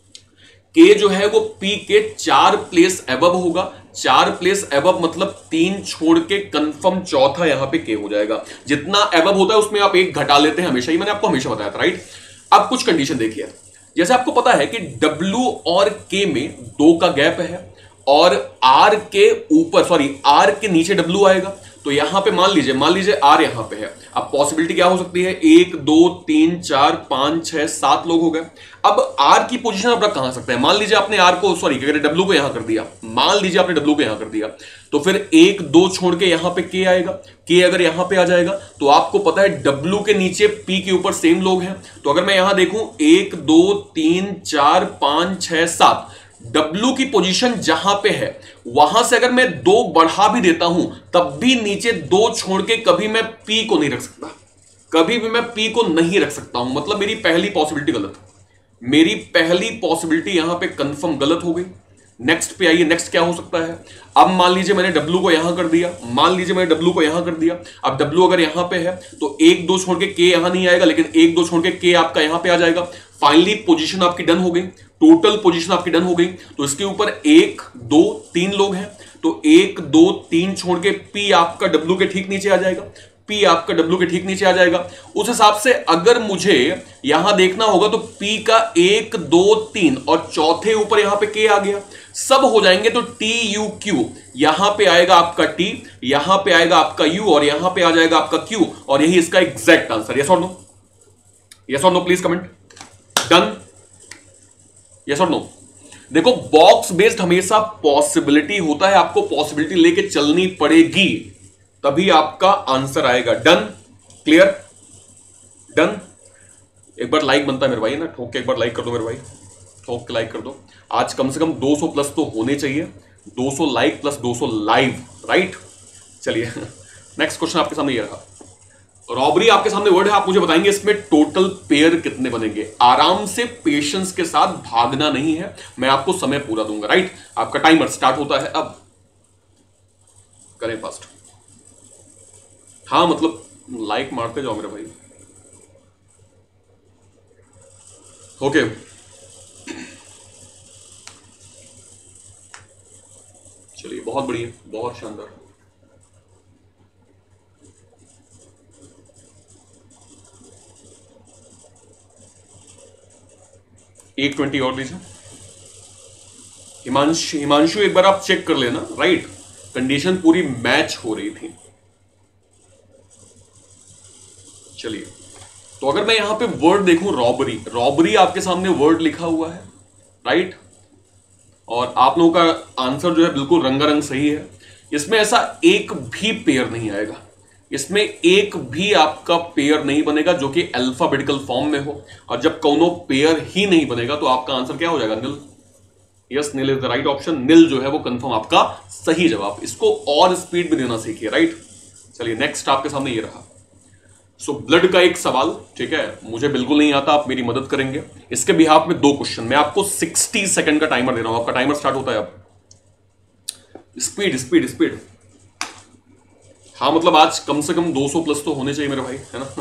के जो है वो पी के चार प्लेस एबव होगा, चार प्लेस एबव मतलब तीन छोड़ के कंफर्म चौथा यहां पे के हो जाएगा। जितना एबव होता है उसमें आप एक घटा लेते हैं हमेशा ही, मैंने आपको हमेशा बताया था, राइट। अब कुछ कंडीशन देखिए, जैसे आपको पता है कि डब्ल्यू और के में दो का गैप है और आर के ऊपर सॉरी आर के नीचे डब्ल्यू आएगा, तो यहां पे मान लीजिए मान लीजिए आर यहां पे है। अब पॉसिबिलिटी क्या हो सकती है, एक, दो, तीन, चार, पांच, छह, सात लोग हो गए। अब आर की पोजीशन आप रख कहां सकते हैं, मान लीजिए आपने आर को सॉरी डब्ल्यू को यहां कर दिया, मान लीजिए आपने डब्ल्यू को यहां कर दिया, तो फिर एक, दो छोड़ के यहां पे के आएगा। के अगर यहां पे आ जाएगा तो आपको पता है डब्ल्यू के नीचे पी के ऊपर सेम लोग हैं, तो अगर मैं यहां देखूं एक, दो, तीन, चार, पांच, छह, सात, डब्ल्यू की पोजीशन जहां पे है वहां से अगर मैं दो बढ़ा भी देता हूं तब भी नीचे दो छोड़ के कभी मैं पी को नहीं रख सकता, कभी भी मैं पी को नहीं रख सकता हूं। मतलब मेरी पहली पॉसिबिलिटी गलत, मेरी पहली पॉसिबिलिटी यहां पे कंफर्म गलत हो गई। नेक्स्ट पे आइए, नेक्स्ट क्या हो सकता है। अब मान लीजिए मैंने डब्ल्यू को यहां कर दिया, मान लीजिए मैंने डब्ल्यू को यहां कर दिया। अब डब्ल्यू अगर यहां पे है तो एक, दो छोड़ के के यहां नहीं आएगा, लेकिन एक, दो छोड़ के के आपका यहां पे आ जाएगा। फाइनली पोजीशन आपकी डन हो गई, टोटल पोजीशन आपकी डन हो गई। तो इसके ऊपर एक, दो, तीन लोग हैं, तो एक, दो, तीन छोड़ के पी आपका डब्ल्यू के ठीक नीचे आ जाएगा, पी आपका डब्ल्यू के ठीक नीचे आ जाएगा। उस हिसाब से अगर मुझे यहां देखना होगा तो पी का एक, दो, तीन और चौथे ऊपर यहां पे के आ गया, सब हो जाएंगे तो टी यू क्यू, यहां पे आएगा आपका टी, यहां पे आएगा आपका यू और यहां पे आ जाएगा आपका क्यू, और यही इसका एग्जैक्ट आंसर। यस और नो, यस और no please comment. Done, yes और नो। देखो, बॉक्स बेस्ड हमेशा पॉसिबिलिटी होता है, आपको पॉसिबिलिटी लेके चलनी पड़ेगी तभी आपका आंसर आएगा। Done, clear, done. एक बार लाइक बनता है मेरे भाई ना, ठोक के एक बार लाइक कर दो मेरे भाई, ठोक के लाइक कर दो। आज कम से कम दो सौ प्लस तो होने चाहिए, दो सौ लाइक प्लस दो सौ लाइव, राइट। चलिए नेक्स्ट क्वेश्चन आपके सामने ये रहा। रॉबरी आपके सामने वर्ड है, आप मुझे बताएंगे इसमें टोटल पेयर कितने बनेंगे। आराम से पेशेंस के साथ भागना नहीं है, मैं आपको समय पूरा दूंगा, राइट। आपका टाइमर स्टार्ट होता है अब, करें फास्ट। हाँ मतलब लाइक मारते जाओ मेरे भाई, ओके। चलिए बहुत बढ़िया, बहुत शानदार। एक ट्वेंटी और दीजिए। हिमांशु हिमांशु एक बार आप चेक कर लेना, राइट। कंडीशन पूरी मैच हो रही थी। चलिए, तो अगर मैं यहां पे वर्ड देखूं रॉबरी, रॉबरी आपके सामने वर्ड लिखा हुआ है, राइट, और आप लोगों का आंसर जो है बिल्कुल रंगारंग सही है। इसमें ऐसा एक भी पेयर नहीं आएगा, इसमें एक भी आपका पेयर नहीं बनेगा जो कि अल्फाबेटिकल फॉर्म में हो, और जब कोनो पेयर ही नहीं बनेगा तो आपका आंसर क्या हो जाएगा? Nil. Yes, nil is the right option. Nil जो है वो कंफर्म आपका सही जवाब। इसको और स्पीड में देना सीखिए, राइट। चलिए नेक्स्ट आपके सामने ये रहा। सो so, ब्लड का एक सवाल, ठीक है, मुझे बिल्कुल नहीं आता, आप मेरी मदद करेंगे। इसके बिहाफ में दो क्वेश्चन, मैं आपको साठ सेकंड का टाइमर दे रहा हूं। आपका टाइमर स्टार्ट होता है अब। Speed speed speed. हाँ मतलब आज कम से कम दो सौ प्लस तो होने चाहिए मेरे भाई, है ना।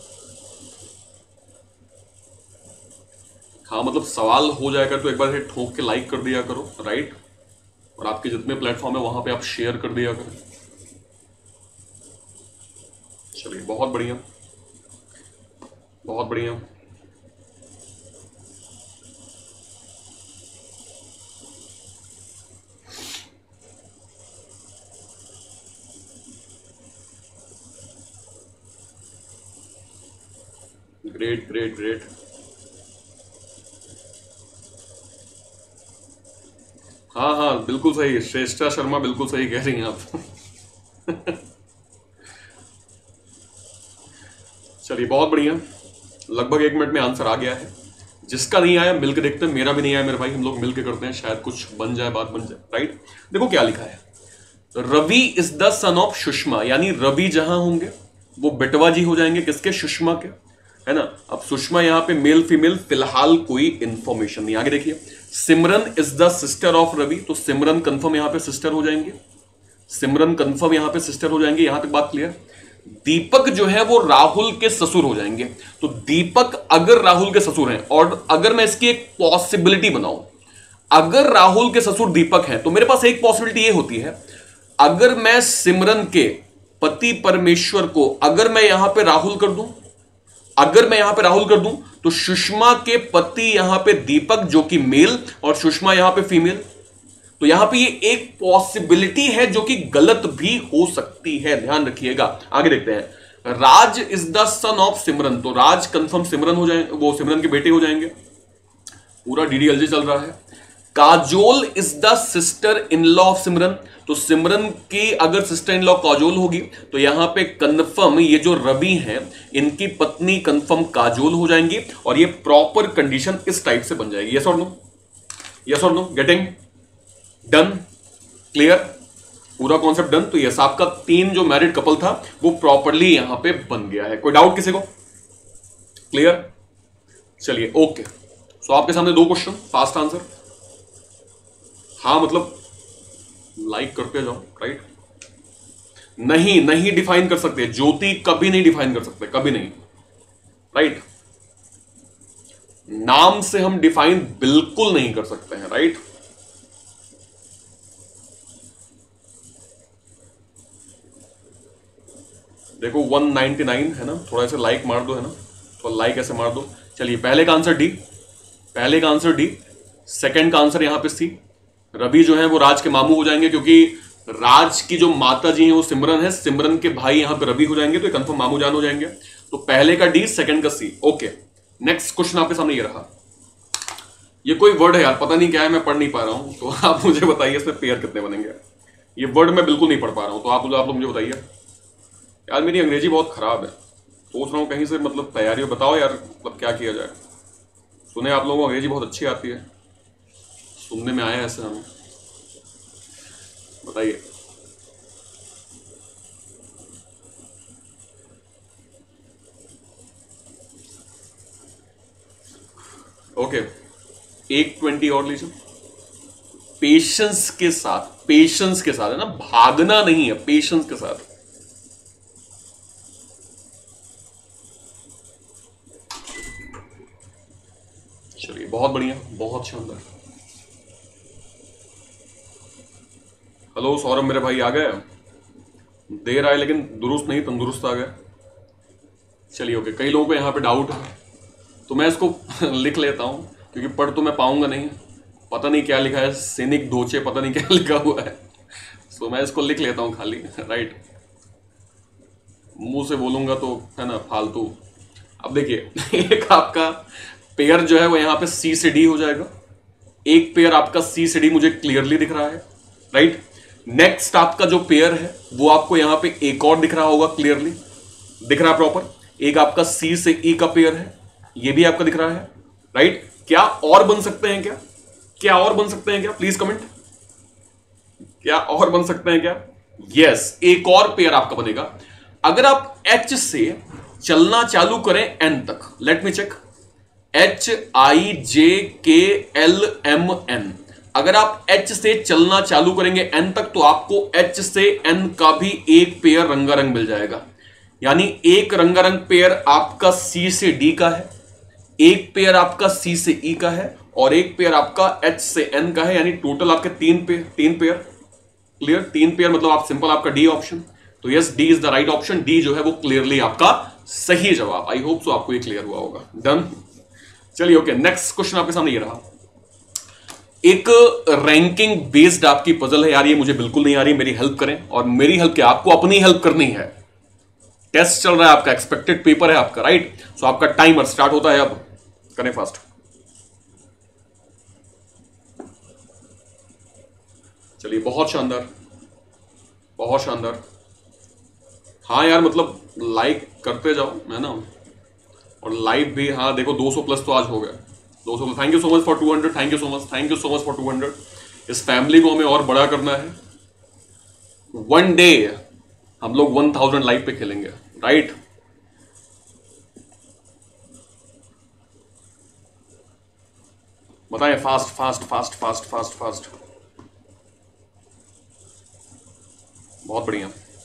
हाँ मतलब सवाल हो जाएगा तो एक बार ठोक के लाइक कर दिया करो, राइट, और आपके जितने प्लेटफॉर्म है वहां पे आप शेयर कर दिया करो। चलिए बहुत बढ़िया, बहुत बढ़िया। Great great great. हाँ हाँ बिल्कुल सही, श्रेष्ठा शर्मा बिल्कुल सही कह रही हैं आप। चलिए बहुत बढ़िया, लगभग एक मिनट में आंसर आ गया है। जिसका नहीं आया मिलकर देखते हैं, मेरा भी नहीं आया मेरे भाई, हम लोग मिलकर करते हैं, शायद कुछ बन जाए, बात बन जाए, राइट। देखो क्या लिखा है, Ravi is the son of Sushma, यानी रवि जहां होंगे वो बेटवा जी हो जाएंगे किसके? सुषमा के, है ना। अब सुषमा यहां पे मेल फीमेल फिलहाल कोई इंफॉर्मेशन नहीं। आगे देखिए, Simran is the sister of Ravi, तो सिमरन कंफर्म यहां पे सिस्टर हो जाएंगे, सिमरन कंफर्म यहां पे सिस्टर हो जाएंगे, यहां तक बात क्लियर। दीपक जो है वो राहुल के ससुर हो जाएंगे, तो दीपक अगर राहुल के ससुर हैं, और अगर मैं इसकी एक पॉसिबिलिटी बनाऊं, अगर राहुल के ससुर दीपक हैं तो मेरे पास एक पॉसिबिलिटी ये होती है, अगर मैं सिमरन के पति परमेश्वर को अगर मैं यहां पे राहुल कर दूं, अगर मैं यहां पे राहुल कर दूं तो सुषमा के पति यहां पे दीपक जो कि मेल और सुषमा यहां पे फीमेल, तो यहां पे ये एक पॉसिबिलिटी है जो कि गलत भी हो सकती है, ध्यान रखिएगा। आगे देखते हैं, Raj is the son of Simran, तो राज कंफर्म सिमरन हो जाएंगे, वो सिमरन के बेटे हो जाएंगे, पूरा डीडीएलजे चल रहा है। Kajol is the sister in law of Simran, तो सिमरन की अगर सिस्टर इन लॉ काजोल होगी तो यहां पे कंफर्म ये जो रवि हैं इनकी पत्नी कंफर्म काजोल हो जाएंगी, और ये प्रॉपर कंडीशन इस टाइप से बन जाएगी। यस और नो, यस और नो, गेटिंग डन, क्लियर, पूरा कॉन्सेप्ट डन। तो यस, आपका तीन जो मैरिड कपल था वो प्रॉपरली यहां पे बन गया है। कोई डाउट किसी को? क्लियर, चलिए ओके। सो आपके सामने दो क्वेश्चन, फास्ट आंसर। हाँ मतलब लाइक करते जाओ, राइट। नहीं नहीं डिफाइन कर सकते, ज्योति कभी नहीं डिफाइन कर सकते, कभी नहीं, राइट। नाम से हम डिफाइन बिल्कुल नहीं कर सकते हैं, राइट। देखो एक सौ निन्यानवे है ना, थोड़ा ऐसे लाइक मार दो, है ना, तो लाइक ऐसे मार दो। चलिए पहले का आंसर डी, पहले का आंसर डी, सेकंड का आंसर यहां पे सी। रवि जो है वो राज के मामू हो जाएंगे, क्योंकि राज की जो माता जी हैं वो सिमरन है, सिमरन के भाई यहां पे रवि हो जाएंगे, तो कंफर्म मामू जान हो जाएंगे। तो पहले का डी, सेकंड का सी। ओके, नेक्स्ट क्वेश्चन आपके सामने ये रहा। ये कोई वर्ड है यार, पता नहीं क्या है, मैं पढ़ नहीं पा रहा हूं, तो आप मुझे बताइए इसमें पेयर कितने बनेंगे। ये वर्ड मैं बिल्कुल नहीं पढ़ पा रहा हूं, तो आप आप लोग मुझे बताइए। यार मेरी अंग्रेजी बहुत खराब है, सोच रहा हूँ कहीं से मतलब तैयारी बताओ यार, मतलब क्या किया जाए। सुने आप लोगों को अंग्रेजी बहुत अच्छी आती है, सुनने में आया है ऐसे हमें, बताइए। ओके, एक ट्वेंटी और लीजिए, पेशेंस के साथ, पेशेंस के साथ है ना, भागना नहीं है, पेशेंस के साथ। चलिए बहुत बढ़िया, बहुत शानदार। हेलो सौरभ मेरे भाई, आ गए? देर आए लेकिन दुरुस्त नहीं, तंदुरुस्त आ गए। चलिए ओके, कई लोगों को यहाँ पे डाउट है तो मैं इसको लिख लेता हूँ, क्योंकि पढ़ तो मैं पाऊंगा नहीं, पता नहीं क्या लिखा है, सैनिक दोचे, पता नहीं क्या लिखा हुआ है, तो मैं इसको लिख लेता हूँ खाली, राइट। मुंह से बोलूंगा तो है ना फालतू। अब देखिए एक आपका पेयर जो है वो यहां पे सी से डी हो जाएगा, एक पेयर आपका सी से डी मुझे क्लियरली दिख रहा है, राइट। नेक्स्ट आपका जो पेयर है वो आपको यहां पे एक और दिख रहा होगा, क्लियरली दिख रहा है प्रॉपर, एक आपका सी से ई का पेयर है, ये भी आपका दिख रहा है, राइट। क्या और बन सकते हैं क्या, क्या और बन सकते हैं क्या, प्लीज कमेंट, क्या और बन सकते हैं क्या? यस yes, एक और पेयर आपका बनेगा अगर आप एच से चलना चालू करें एन तक। Let me check, H I J K L M N, अगर आप एच से चलना चालू करेंगे एन तक तो आपको एच से एन का भी एक पेयर रंगारंग मिल जाएगा। यानी एक रंगारंग पेयर आपका सी से डी का है, एक पेयर आपका सी से ई का है और एक पेयर आपका एच से एन का है। यानी टोटल आपके तीन पेयर, तीन पेयर क्लियर, तीन पेयर मतलब आप सिंपल आपका डी ऑप्शन। तो yes, D is the right option, D जो है वो क्लियरली आपका सही जवाब। आई होप सो आपको ये क्लियर हुआ होगा। डन, चलिए ओके, नेक्स्ट क्वेश्चन आपके सामने ये रहा। एक रैंकिंग बेस्ड आपकी पजल है यार, ये मुझे बिल्कुल नहीं आ रही, मेरी हेल्प करें। और मेरी हेल्प क्या, आपको अपनी हेल्प करनी है। टेस्ट चल रहा है आपका, एक्सपेक्टेड पेपर है आपका, राइट। सो आपका टाइमर स्टार्ट होता है, अब करें फास्ट। चलिए, बहुत शानदार, बहुत शानदार। हाँ यार, मतलब लाइक करते जाओ, है ना। और लाइव भी, हाँ देखो दो सौ प्लस तो आज हो गया, दो सौ। Thank you so much for two hundred, thank you so much, thank you so much for two hundred. इस फैमिली को हमें और बड़ा करना है। वन डे हम लोग वन थाउजेंड लाइव पे खेलेंगे, राइट। बताएं, fast fast fast fast fast fast. बहुत बढ़िया,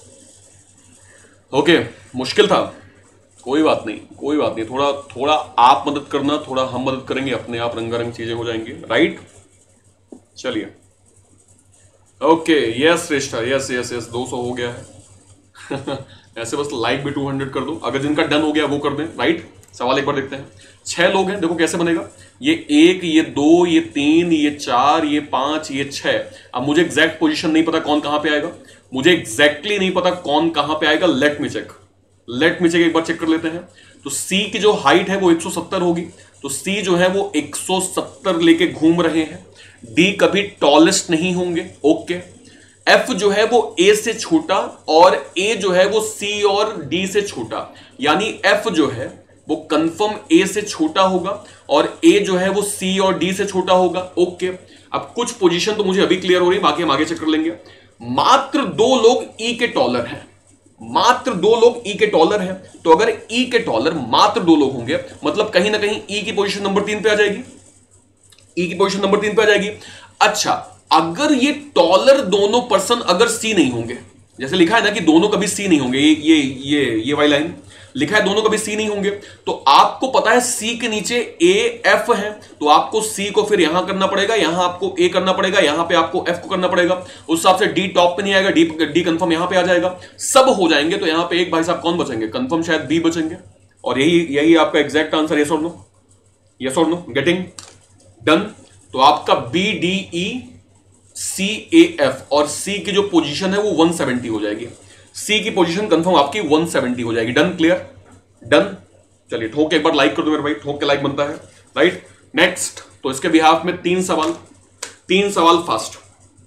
ओके। मुश्किल था, कोई बात नहीं, कोई बात नहीं। थोड़ा थोड़ा आप मदद करना, थोड़ा हम मदद करेंगे, अपने आप रंगारंग चीजें हो जाएंगी, राइट। चलिए okay, yes Shreshtha, yes yes yes, दो सौ हो गया है। ऐसे बस लाइक भी टू हंड्रेड कर दो, अगर जिनका डन हो गया वो कर दें, राइट। सवाल एक बार देखते हैं। छह लोग हैं, देखो कैसे बनेगा। ये एक, ये दो, ये तीन, ये चार, ये पांच, ये छह। अब मुझे एग्जैक्ट पोजीशन नहीं पता कौन कहां पे आएगा, मुझे एग्जैक्टली exactly नहीं पता कौन कहां पे आएगा। Let me check, let me check, एक बार चेक कर लेते हैं। तो सी की जो हाइट है वो एक सौ सत्तर होगी, तो सी जो है वो एक सौ सत्तर लेके घूम रहे हैं। डी कभी टॉलेस्ट नहीं होंगे, ओके। एफ जो है वो ए से छोटा और ए जो है वो सी और डी से छोटा, यानी एफ जो है वो कंफर्म ए से छोटा होगा और ए जो है वो सी और डी से छोटा होगा, ओके। अब कुछ पोजीशन तो मुझे अभी क्लियर हो रही, बाकी हम आगे चेक कर लेंगे। मात्र दो लोग ई के टॉलर हैं, मात्र दो लोग ई के टॉलर हैं। तो अगर ई के टॉलर मात्र दो लोग होंगे, मतलब कहीं ना कहीं ई की पोजीशन नंबर तीन पे आ जाएगी, ई की पोजीशन नंबर तीन पे आ जाएगी। अच्छा, अगर ये टॉलर दोनों पर्सन अगर सी नहीं होंगे, जैसे लिखा है ना कि दोनों कभी सी नहीं होंगे, ये ये ये ये वाली लाइन लिखा है दोनों कभी सी नहीं होंगे, तो आपको पता है सी के नीचे ए एफ है, तो आपको सी को फिर यहां करना पड़ेगा, यहां आपको ए करना पड़ेगा, यहां पे आपको एफ को करना पड़ेगा। उस हिसाब से डी टॉप पे नहीं आएगा, डी डी कंफर्म यहां पे आ जाएगा। सब हो जाएंगे तो यहां पे एक भाई साहब कौन बचेंगे, कंफर्म शायद बी बचेंगे। और यही यही आपका एग्जैक्ट आंसर, यस और नो, यस और नो, गेटिंग डन। तो आपका B D E C A F और सी की जो पोजीशन है वो वन सेवेंटी हो जाएगी। सी की पोजीशन कंफर्म आपकी वन सेवेंटी हो जाएगी। Done, clear, done. चलिए ठोक के एक बार लाइक कर दो मेरे भाई, ठोक के लाइक बनता है, राइट। नेक्स्ट, तो इसके बिहाफ में तीन सवाल, तीन सवाल फास्ट।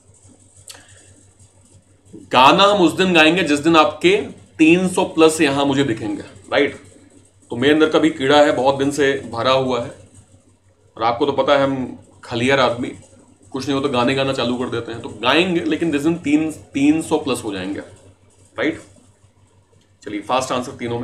गाना हम उस दिन गाएंगे जिस दिन आपके तीन सौ प्लस यहां मुझे दिखेंगे, राइट। तो मेरे अंदर का भी कीड़ा है, बहुत दिन से भरा हुआ है, और आपको तो पता है हम खलियार आदमी, कुछ नहीं हो तो गाने गाना चालू कर देते हैं। तो गाएंगे, लेकिन जिस दिन तीन तीन सौ प्लस हो जाएंगे, राइट। चलिए फास्ट आंसर तीनों में,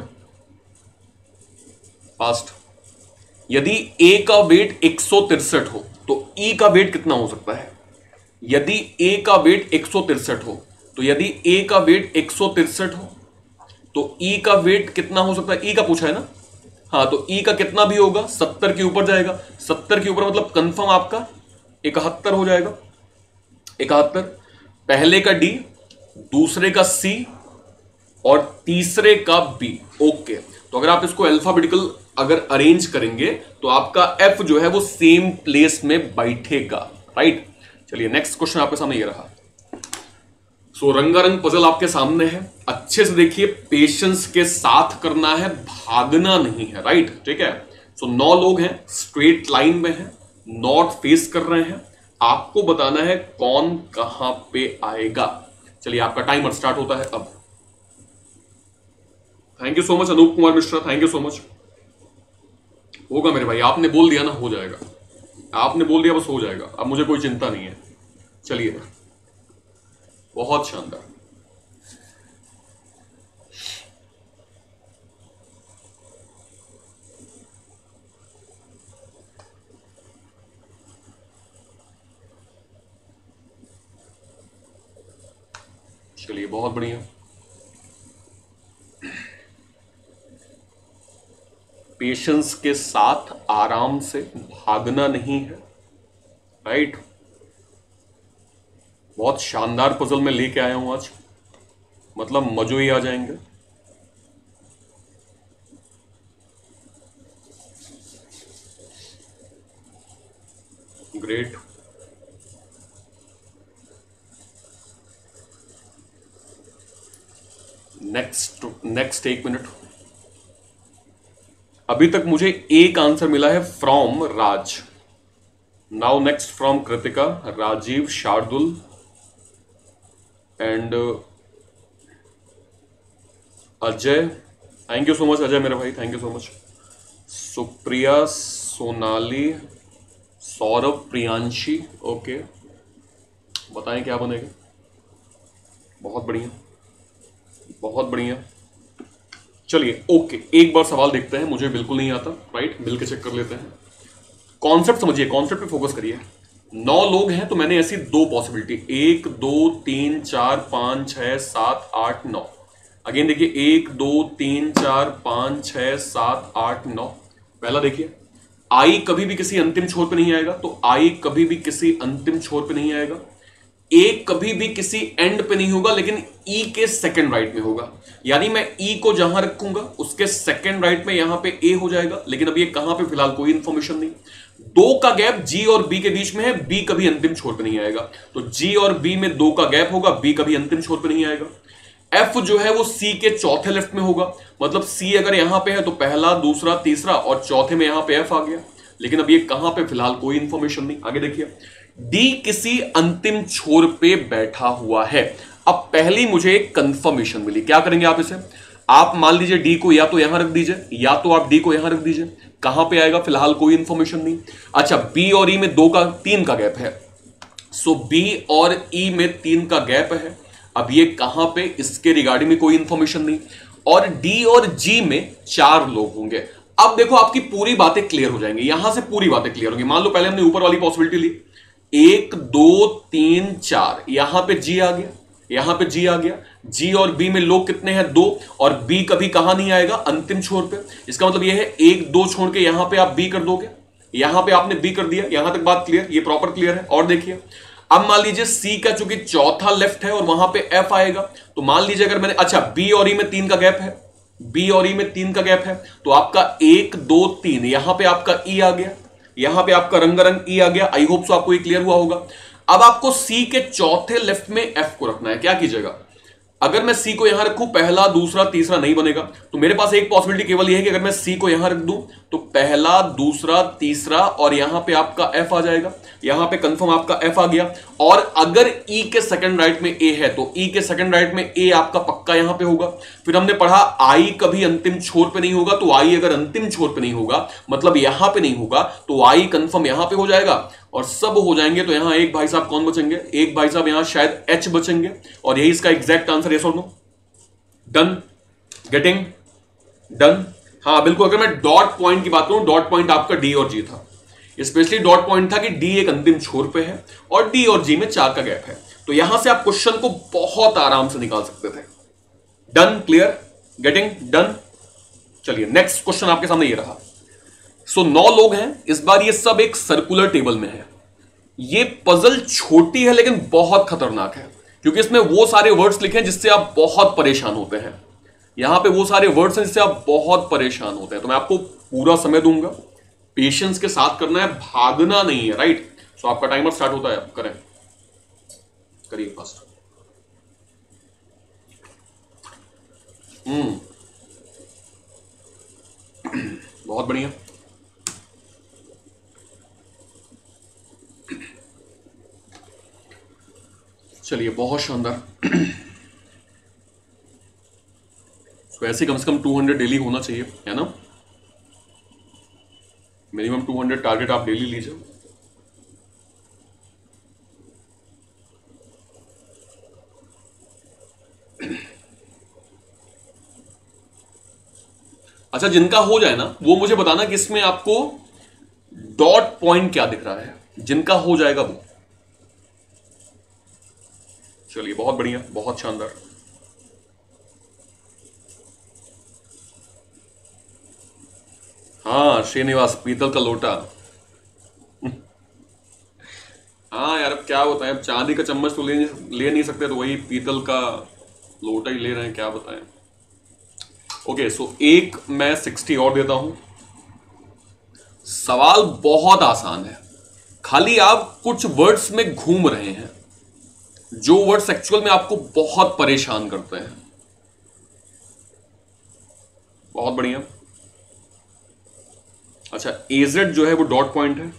फास्ट। यदि ए का वेट एक सौ तिरसठ हो तो ई का वेट कितना हो सकता है। यदि ए का वेट एक सौ तिरसठ हो तो यदि ए का वेट एक सौ तिरसठ हो तो ई का वेट कितना हो सकता है। ई का पूछा है ना, हाँ, तो ई का कितना भी होगा, सत्तर के ऊपर जाएगा। सत्तर के ऊपर मतलब कंफर्म आपका इकहत्तर हो जाएगा, इकहत्तर। पहले का डी, दूसरे का सी और तीसरे का बी, ओके। तो अगर आप इसको अल्फाबेटिकल अगर अरेंज करेंगे तो आपका एफ जो है वो सेम प्लेस में बैठेगा, राइट। चलिए नेक्स्ट क्वेश्चन आपके सामने ये रहा। सो रंगारंग पजल आपके सामने है, अच्छे से देखिए, पेशेंस के साथ करना है, भागना नहीं है, राइट, ठीक है। सो नौ लोग हैं, स्ट्रेट लाइन में हैं, नॉट फेस कर रहे हैं, आपको बताना है कौन कहां पे आएगा। चलिए आपका टाइमर स्टार्ट होता है अब। Thank you so much Anoop Kumar Mishra, thank you so much. होगा मेरे भाई, आपने बोल दिया ना, हो जाएगा, आपने बोल दिया बस हो जाएगा, अब मुझे कोई चिंता नहीं है। चलिए, बहुत शानदार। चलिए बहुत बढ़िया। पेशेंस के साथ आराम से, भागना नहीं है, राइट। बहुत शानदार पजल में लेके आया हूं आज, मतलब मजो ही आ जाएंगे। ग्रेट। नेक्स्ट नेक्स्ट एक मिनट। अभी तक मुझे एक आंसर मिला है from Raj. Now next from Kritika, Rajeev, Shardul and Ajay. Thank you so much Ajay मेरे भाई, thank you so much. Supriya, Sonali, Saurabh, Priyanshi. Okay, बताएं क्या बनेगा। बहुत बढ़िया, बहुत बढ़िया। चलिए ओके, एक बार सवाल देखते हैं, मुझे बिल्कुल नहीं आता, राइट, मिलकर चेक कर लेते हैं। कॉन्सेप्ट समझिए, कॉन्सेप्ट पे फोकस करिए। नौ लोग हैं तो मैंने ऐसी दो पॉसिबिलिटी, एक दो तीन चार पांच छह सात आठ नौ। अगेन देखिए, एक दो तीन चार पांच छह सात आठ नौ। पहला देखिए, आई कभी भी किसी अंतिम छोर पे नहीं आएगा, तो आई कभी भी किसी अंतिम छोर पे नहीं आएगा। ए कभी भी किसी एंड पे नहीं होगा, लेकिन ई के सेकंड राइट में होगा। यानी मैं ई को जहां रखूंगा उसके सेकंड राइट में यहां पे ए हो जाएगा, लेकिन अब ये कहां पे, फिलहाल कोई इंफॉर्मेशन नहीं। दो का गैप जी और बी के बीच में है, बी कभी अंतिम छोर पे नहीं आएगा, तो जी और बी में दो का गैप होगा, बी कभी अंतिम छोर पे नहीं आएगा। एफ जो है वो सी के चौथे लेफ्ट में होगा, मतलब सी अगर यहां पे है तो पहला, दूसरा, तीसरा और चौथे में यहां पे एफ आ गया, लेकिन अब ये कहां पे, फिलहाल कोई इंफॉर्मेशन नहीं। आगे देखिए, डी किसी अंतिम छोर पे बैठा हुआ है। अब पहली मुझे एक कंफर्मेशन मिली, क्या करेंगे आप इसे, आप मान लीजिए डी को या तो यहां रख दीजिए, या तो आप डी को यहां रख दीजिए। कहां पे आएगा, फिलहाल कोई इंफॉर्मेशन नहीं। अच्छा, बी और ई में दो का तीन का गैप है, सो बी और ई में तीन का गैप है। अब ये कहां पे, इसके रिगार्डिंग में कोई इंफॉर्मेशन नहीं। और डी और जी में चार लोग होंगे। अब देखो आपकी पूरी बातें क्लियर हो जाएंगी, यहां से पूरी बातें क्लियर होंगी। मान लो पहले हमने ऊपर वाली पॉसिबिलिटी ली, एक दो तीन चार, यहां पे जी आ गया, यहां पे जी आ गया। जी और बी में लोग कितने हैं, दो, और बी कभी कहां नहीं आएगा, अंतिम छोर पे। इसका मतलब यह है एक दो छोड़ के यहां पे आप बी कर दोगे, यहां पे आपने बी कर दिया। यहां तक बात क्लियर, ये प्रॉपर क्लियर है। और देखिए, अब मान लीजिए सी का चूंकि चौथा लेफ्ट है और वहां पे एफ आएगा, तो मान लीजिए अगर मैंने, अच्छा बी और ई में तीन का गैप है, बी और ई में तीन का गैप है, तो आपका एक दो तीन, यहां पे आपका ई आ गया, यहां पे आपका रंगारंग ई आ गया। आई होप सो आपको ये क्लियर हुआ होगा। अब आपको सी के चौथे लेफ्ट में एफ को रखना है। क्या कीजिएगा, अगर मैं सी को यहां रखूं, पहला, दूसरा, तीसरा नहीं बनेगा, तो मेरे पास एक पॉसिबिलिटी केवल यह है कि अगर मैं सी को यहां रख दूं तो पहला, दूसरा, तीसरा और यहां पे आपका एफ आ जाएगा। यहां पे कंफर्म आपका एफ आ गया। और अगर ई के सेकंड राइट में ए है, तो ई के सेकंड राइट में ए आपका पक्का यहां पे होगा। फिर हमने पढ़ा आई कभी अंतिम छोर पे नहीं होगा, तो आई अगर अंतिम छोर पे नहीं होगा, मतलब यहां पे नहीं होगा, तो आई कंफर्म यहां पे हो जाएगा। और सब हो जाएंगे तो यहां एक भाई साहब कौन बचेंगे, एक भाई साहब यहां शायद एच बचेंगे, और यही इसका एग्जैक्ट आंसर, यस और नो। Done, getting done. हाँ बिल्कुल, अगर मैं डॉट पॉइंट की बात करूं, डॉट पॉइंट आपका डी और जी था, स्पेशली डॉट पॉइंट था कि डी एक अंतिम छोर पे है और डी और जी में चार का गैप है, तो यहां से आप क्वेश्चन को बहुत आराम से निकाल सकते थे। Done, clear, getting done. चलिए नेक्स्ट क्वेश्चन आपके सामने ये रहा। सो so, नौ लोग हैं, इस बार ये सब एक सर्कुलर टेबल में है। ये पजल छोटी है लेकिन बहुत खतरनाक है, क्योंकि इसमें वो सारे वर्ड्स लिखे हैं जिससे आप बहुत परेशान होते हैं। यहां पे वो सारे वर्ड्स हैं जिससे आप बहुत परेशान होते हैं। तो मैं आपको पूरा समय दूंगा, पेशेंस के साथ करना है, भागना नहीं है, राइट। सो आपका टाइमर स्टार्ट होता है, आप करें, करिए फास्ट। हम्म बहुत बढ़िया। चलिए बहुत शानदार। तो ऐसे कम से कम टू हंड्रेड डेली होना चाहिए, है ना। मिनिमम टू हंड्रेड टारगेट आप डेली लीजिए। अच्छा, जिनका हो जाए ना वो मुझे बताना कि इसमें आपको डॉट पॉइंट क्या दिख रहा है, जिनका हो जाएगा वो। चलिए बहुत बढ़िया, बहुत शानदार। हाँ श्रीनिवास, पीतल का लोटा। हाँ यार, अब क्या बताएं, अब चांदी का चम्मच तो ले ले नहीं सकते, तो वही पीतल का लोटा ही ले रहे हैं, क्या बताएं। ओके सो एक मैं सिक्सटी और देता हूं। सवाल बहुत आसान है, खाली आप कुछ वर्ड्स में घूम रहे हैं, जो वर्ड्स एक्चुअल में आपको बहुत परेशान करते हैं। बहुत बढ़िया। अच्छा, एजेड जो है वो डॉट पॉइंट है।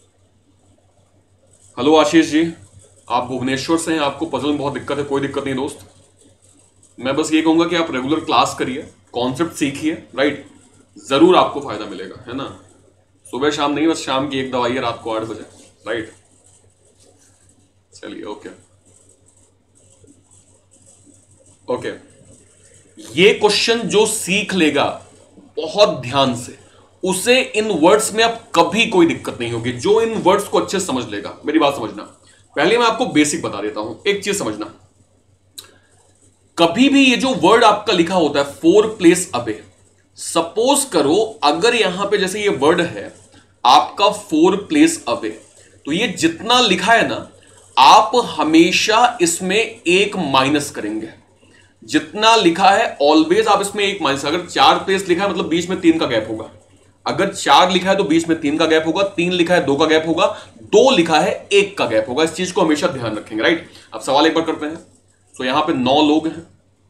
हेलो आशीष जी, आप भुवनेश्वर से हैं, आपको पजल में बहुत दिक्कत है, कोई दिक्कत नहीं दोस्त। मैं बस ये कहूंगा कि आप रेगुलर क्लास करिए, कॉन्सेप्ट सीखिए, राइट, जरूर आपको फायदा मिलेगा, है ना। सुबह शाम नहीं, बस शाम की एक दवाई है रात को आठ बजे, राइट। चलिए ओके ओके। ये क्वेश्चन जो सीख लेगा बहुत ध्यान से, उसे इन वर्ड्स में अब कभी कोई दिक्कत नहीं होगी। जो इन वर्ड्स को अच्छे से समझ लेगा, मेरी बात समझना। पहले मैं आपको बेसिक बता देता हूं, एक चीज समझना। कभी भी ये जो वर्ड आपका लिखा होता है फोर प्लेस अवे, सपोज करो अगर यहां पे जैसे ये वर्ड है आपका फोर प्लेस अवे, तो ये जितना लिखा है ना, आप हमेशा इसमें एक माइनस करेंगे। जितना लिखा है ऑलवेज आप इसमें एक माइनस। अगर चार प्लेस लिखा है मतलब बीच में तीन का गैप होगा। अगर चार लिखा है तो बीच में तीन का गैप होगा। तीन लिखा है दो का गैप होगा। दो लिखा है एक का गैप होगा। इस चीज को हमेशा ध्यान रखेंगे, राइट। अब सवाल एक बार करते हैं। तो यहां पे नौ लोग हैं,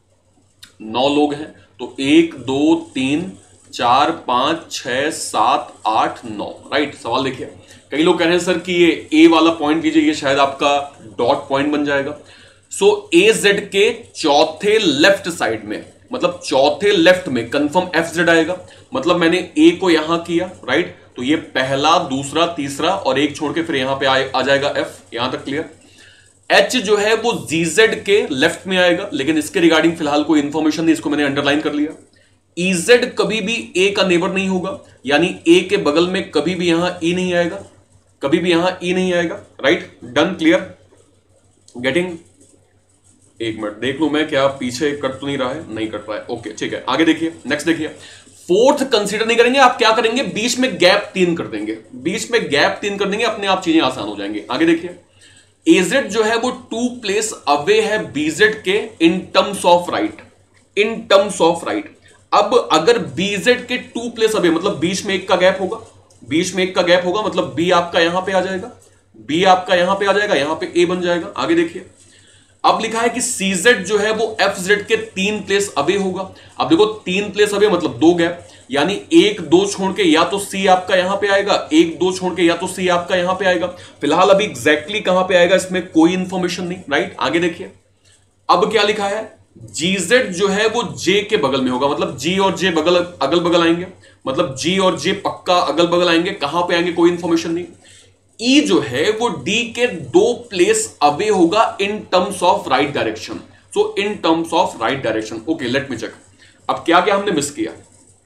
नौ लोग हैं, तो एक दो तीन चार पांच छह सात आठ नौ, राइट। सवाल देखिए, कई लोग कह रहे हैं सर कि ये ए वाला पॉइंट लीजिए, ये शायद आपका डॉट पॉइंट बन जाएगा। सो ए जेड के चौथे लेफ्ट साइड में, मतलब चौथे लेफ्ट में कंफर्म एफ जेड आएगा। मतलब मैंने ए को यहां किया, राइट, तो ये पहला दूसरा तीसरा और एक छोड़ के फिर यहां पे आ, आ जाएगा एफ। यहां तक क्लियर। एच जो है वो जीजेड के लेफ्ट में आएगा, लेकिन इसके रिगार्डिंग फिलहाल कोई इंफॉर्मेशन नहीं, इसको मैंने अंडरलाइन कर लिया। ईजेड कभी भी ए का नेबर नहीं होगा, यानी ए के बगल में कभी भी यहां ई नहीं आएगा, कभी भी यहां ई नहीं आएगा, राइट। Done, clear, getting. एक मिनट देख लू मैं, क्या पीछे कट तो नहीं रहा है, नहीं कट रहा है, ओके ठीक है। आगे देखिए, नेक्स्ट देखिए। फोर्थ कंसीडर नहीं करेंगे, आप क्या करेंगे, बीच में गैप तीन कर देंगे, बीच में गैप तीन कर देंगे, अपने आप चीजें आसान हो जाएंगी। आगे देखिए, एजेड जो है वो टू प्लेस अवे है बीजेड के in terms of right, in terms of right. अब अगर बीजेड के टू प्लेस अवे मतलब बीच में एक का गैप होगा, बीच में एक का गैप होगा, मतलब बी आपका यहां पे आ जाएगा, बी आपका यहां पे आ जाएगा, यहां पे ए बन जाएगा। आगे देखिए, अब लिखा है कि सीजेड जो है वो एफ जेड के तीन प्लेस अवे होगा। अब देखो तीन प्लेस अवे मतलब दो गैप, यानी एक दो छोड़ के या तो सी आपका यहां पे आएगा, एक दो छोड़ के या तो सी आपका यहां पे आएगा। फिलहाल अभी एग्जैक्टली कहां पे आएगा इसमें कोई इंफॉर्मेशन नहीं, राइट। आगे देखिए, अब क्या लिखा है, जीजेड जो है वो जे के बगल में होगा, मतलब जी और जे बगल अगल बगल आएंगे, मतलब जी और जे पक्का अगल बगल आएंगे। कहां पे आएंगे कोई इंफॉर्मेशन नहीं। ई जो है वो डी के दो प्लेस अवे होगा in terms of right direction. So in terms of right direction, okay let me check. अब क्या क्या हमने मिस किया,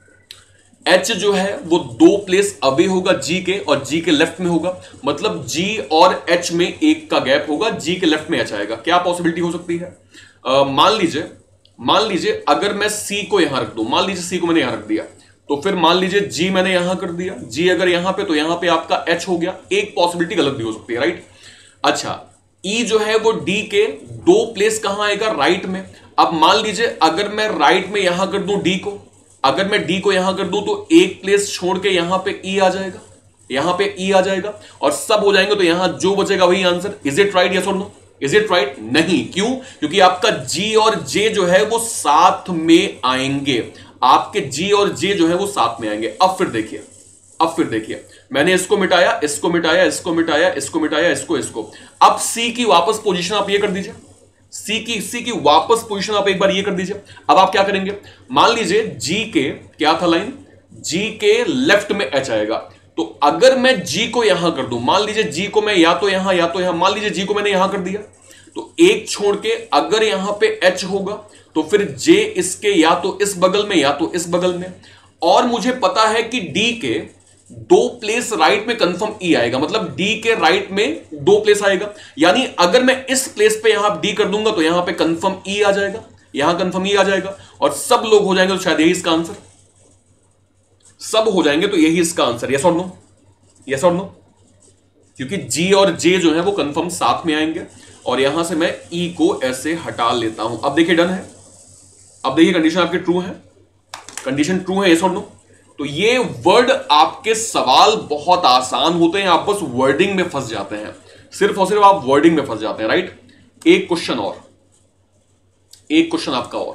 एच जो है वो दो प्लेस अवे होगा जी के, और जी के लेफ्ट में होगा, मतलब जी और एच में एक का गैप होगा, जी के लेफ्ट में एच आएगा। क्या पॉसिबिलिटी हो सकती है, मान लीजिए मान लीजिए अगर मैं सी को यहां रख दूं, मान लीजिए सी को मैंने यहां रख दिया, तो फिर मान लीजिए जी मैंने यहां कर दिया, जी अगर यहां पे तो यहां पे आपका एच हो गया। एक पॉसिबिलिटी गलत भी हो सकती है, राइट। अच्छा, ई जो है वो डी के दो प्लेस कहां आएगा, राइट में। अब मान लीजिए अगर मैं राइट में यहां कर दूं डी को, अगर मैं डी को यहां कर दूं तो एक प्लेस छोड़ के यहां पे ई आ जाएगा, यहां पे ई आ जाएगा और सब हो जाएंगे, तो यहां जो बचेगा वही answer. Is it right, yes और नो? Is it right? नहीं। क्यों? क्योंकि आपका जी और जे जो है वो साथ में आएंगे, आपके जी और जे जो है वो साथ में आएंगे। अब फिर देखिए, अब फिर देखिए, मैंने इसको मिटाया, इसको मिटाया, इसको मिटाया, इसको मिटाया, इसको इसको। अब सी की वापस पोजीशन आप ये कर दीजिए, सी की सी की वापस पोजीशन आप एक बार ये कर दीजिए। अब आप क्या करेंगे, मान लीजिए जी के क्या था लाइन, जी के लेफ्ट में एच आएगा। तो अगर मैं जी को यहां कर दूं, मान लीजिए जी को मैं या तो यहां या तो यहां, मान लीजिए जी को मैंने यहां कर दिया, तो एक छोड़ के अगर यहां पे एच होगा तो फिर जे इसके या तो इस बगल में या तो इस बगल में। और मुझे पता है कि डी के दो प्लेस राइट में कंफर्म ई आएगा, मतलब डी के राइट में दो प्लेस आएगा। यानी अगर मैं इस प्लेस पे यहां डी कर दूंगा तो यहां पे कंफर्म ई आ जाएगा, यहां कंफर्म ई आ जाएगा, और सब लोग हो जाएंगे तो शायद यही इसका आंसर, सब हो जाएंगे तो यही इसका आंसर। यस और नो? यस और नो? क्योंकि जी और जे जो है वो कंफर्म साथ में आएंगे, और यहां से मैं ई को ऐसे हटा लेता हूं। अब देखिए डन है, अब देखिए कंडीशन आपकी ट्रू है, कंडीशन ट्रू है। यस और नो? तो ये वर्ड आपके सवाल बहुत आसान होते हैं, आप बस वर्डिंग में फंस जाते हैं, सिर्फ और सिर्फ आप वर्डिंग में फंस जाते हैं, राइट। एक क्वेश्चन और, एक क्वेश्चन आपका और,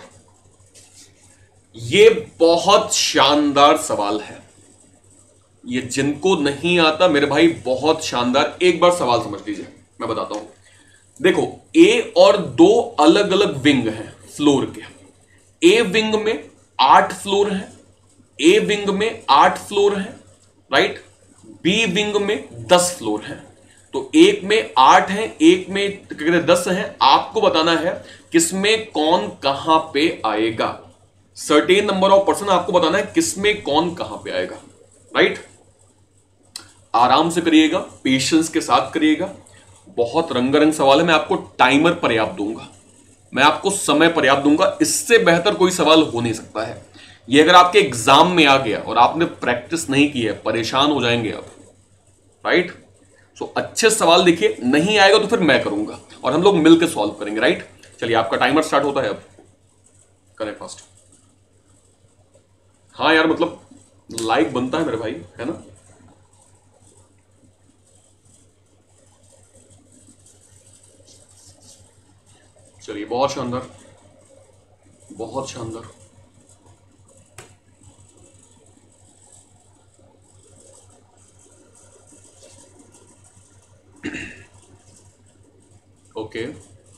ये बहुत शानदार सवाल है, ये जिनको नहीं आता मेरे भाई बहुत शानदार। एक बार सवाल समझ लीजिए, मैं बताता हूं। देखो, ए और दो अलग अलग विंग हैं फ्लोर के। ए विंग में आठ फ्लोर हैं, ए विंग में आठ फ्लोर हैं, राइट। बी विंग में दस फ्लोर हैं। तो एक में आठ है, एक में कहते हैं दस है। आपको बताना है किसमें कौन कहां पे आएगा, सर्टेन नंबर ऑफ पर्सन आपको बताना है किसमें कौन कहां पे आएगा, राइट। आराम से करिएगा, पेशेंस के साथ करिएगा, बहुत रंगारंग सवाल है। मैं आपको टाइमर पर्याप्त दूंगा, मैं आपको समय पर्याप्त दूंगा, इससे बेहतर कोई सवाल हो नहीं सकता है। ये अगर आपके एग्जाम में आ गया और आपने प्रैक्टिस नहीं की है, परेशान हो जाएंगे आप, राइट। सो अच्छे सवाल देखिए, नहीं आएगा तो फिर मैं करूंगा और हम लोग मिलकर सॉल्व करेंगे, राइट। चलिए आपका टाइमर स्टार्ट होता है, अब करें फास्ट। हाँ यार, मतलब लाइक बनता है मेरे भाई, है ना। चलिए, बहुत शानदार, बहुत शानदार। Okay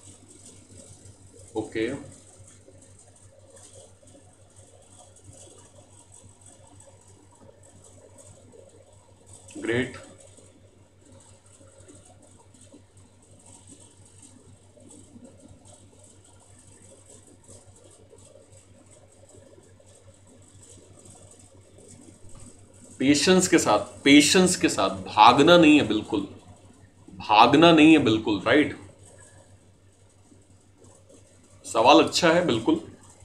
okay great. पेशेंस के साथ, पेशेंस के साथ, भागना नहीं है बिल्कुल, भागना नहीं है बिल्कुल, राइट। सवाल अच्छा है बिल्कुल।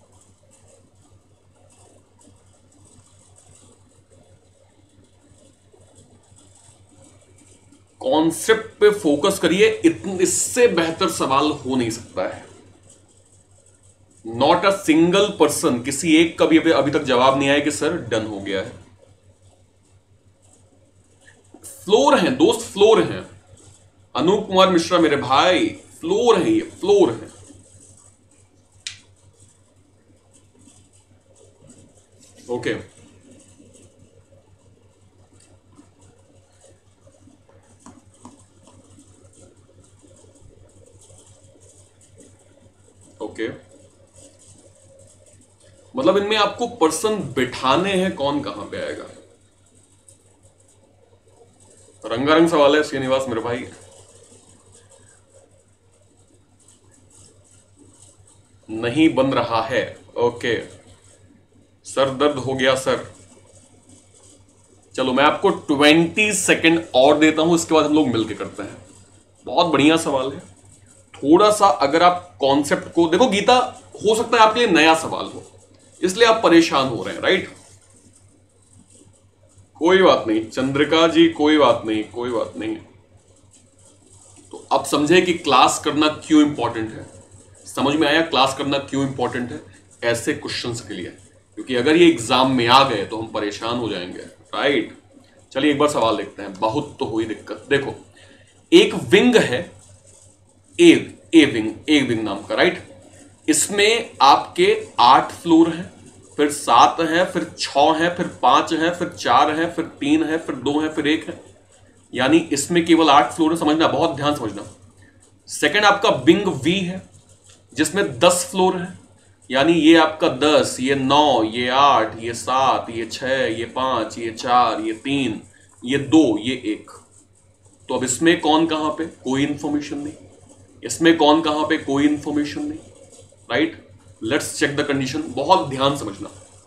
कॉन्सेप्ट पे फोकस करिए, इससे बेहतर सवाल हो नहीं सकता है। नॉट अ सिंगल पर्सन, किसी एक का भी अभी तक जवाब नहीं आया कि सर डन हो गया है। फ्लोर हैं दोस्त, फ्लोर हैं। अनूप कुमार मिश्रा मेरे भाई, फ्लोर है, ये फ्लोर है। ओके ओके मतलब इनमें आपको पर्सन बिठाने हैं, कौन कहां पे आएगा। रंगारंग सवाल है श्रीनिवास मेरे भाई। नहीं बन रहा है, ओके। सर दर्द हो गया सर। चलो मैं आपको ट्वेंटी सेकेंड और देता हूं, इसके बाद हम लोग मिलके करते हैं। बहुत बढ़िया सवाल है। थोड़ा सा अगर आप कॉन्सेप्ट को देखो, गीता हो सकता है आपके लिए नया सवाल हो, इसलिए आप परेशान हो रहे हैं, राइट। कोई बात नहीं चंद्रिका जी, कोई बात नहीं, कोई बात नहीं। तो अब समझे कि क्लास करना क्यों इंपॉर्टेंट है, समझ में आया क्लास करना क्यों इंपॉर्टेंट है ऐसे क्वेश्चंस के लिए, क्योंकि अगर ये एग्जाम में आ गए तो हम परेशान हो जाएंगे, राइट। चलिए एक बार सवाल देखते हैं, बहुत तो हुई दिक्कत। देखो, एक विंग है, ए ए विंग ए विंग नाम का, राइट। इसमें आपके आठ फ्लोर हैं, फिर सात हैं, फिर छह हैं, फिर पांच हैं, फिर चार हैं, फिर तीन है, फिर दो हैं, फिर एक है, यानी इसमें केवल आठ फ्लोर है। समझना, बहुत ध्यान समझना। सेकंड आपका विंग वी है जिसमें दस फ्लोर है, यानी ये आपका दस, ये नौ, ये आठ, ये सात, ये छह, ये पांच, ये चार, ये तीन, ये दो, ये एक। तो अब इसमें कौन कहां पे, कोई इंफॉर्मेशन नहीं। इसमें कौन कहां पे, कोई इंफॉर्मेशन नहीं, right. Let's check the condition, बहुत ध्यान समझना।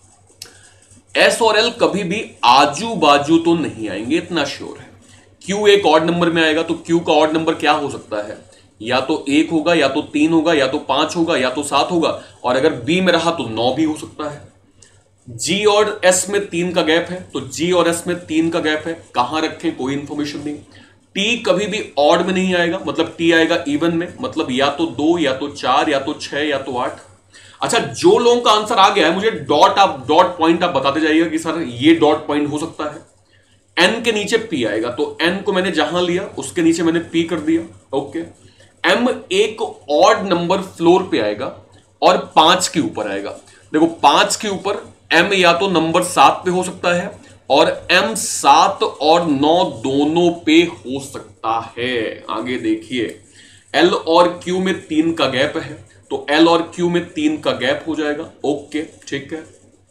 एस और एल कभी भी आजू बाजू तो नहीं आएंगे, इतना श्योर है। क्यू एक ऑड नंबर में आएगा, तो क्यू का ऑड नंबर क्या हो सकता है, या तो एक होगा, या तो तीन होगा, या तो पांच होगा, या तो सात होगा, और अगर बी में रहा तो नौ भी हो सकता है। जी और एस में तीन का गैप है, तो जी और एस में तीन का गैप है, कहां रखें कोई इंफॉर्मेशन नहीं। टी कभी भी ऑड में नहीं आएगा, मतलब टी आएगा इवन में, मतलब या तो दो, या तो चार, या तो छह, या तो आठ। अच्छा, जो लोगों का आंसर आ गया है मुझे डॉट आप डॉट पॉइंट आप बताते जाइएगा कि सर ये डॉट पॉइंट हो सकता है। एन के नीचे पी आएगा, तो एन को मैंने जहां लिया उसके नीचे मैंने पी कर दिया, ओके। एम एक ऑड नंबर फ्लोर पे आएगा और पांच के ऊपर आएगा। देखो पांच के ऊपर एम या तो नंबर सात पे हो सकता है, और एम सात और नौ दोनों पे हो सकता है। आगे देखिए, एल और क्यू में तीन का गैप है, तो एल और क्यू में तीन का गैप हो जाएगा, ओके ठीक है।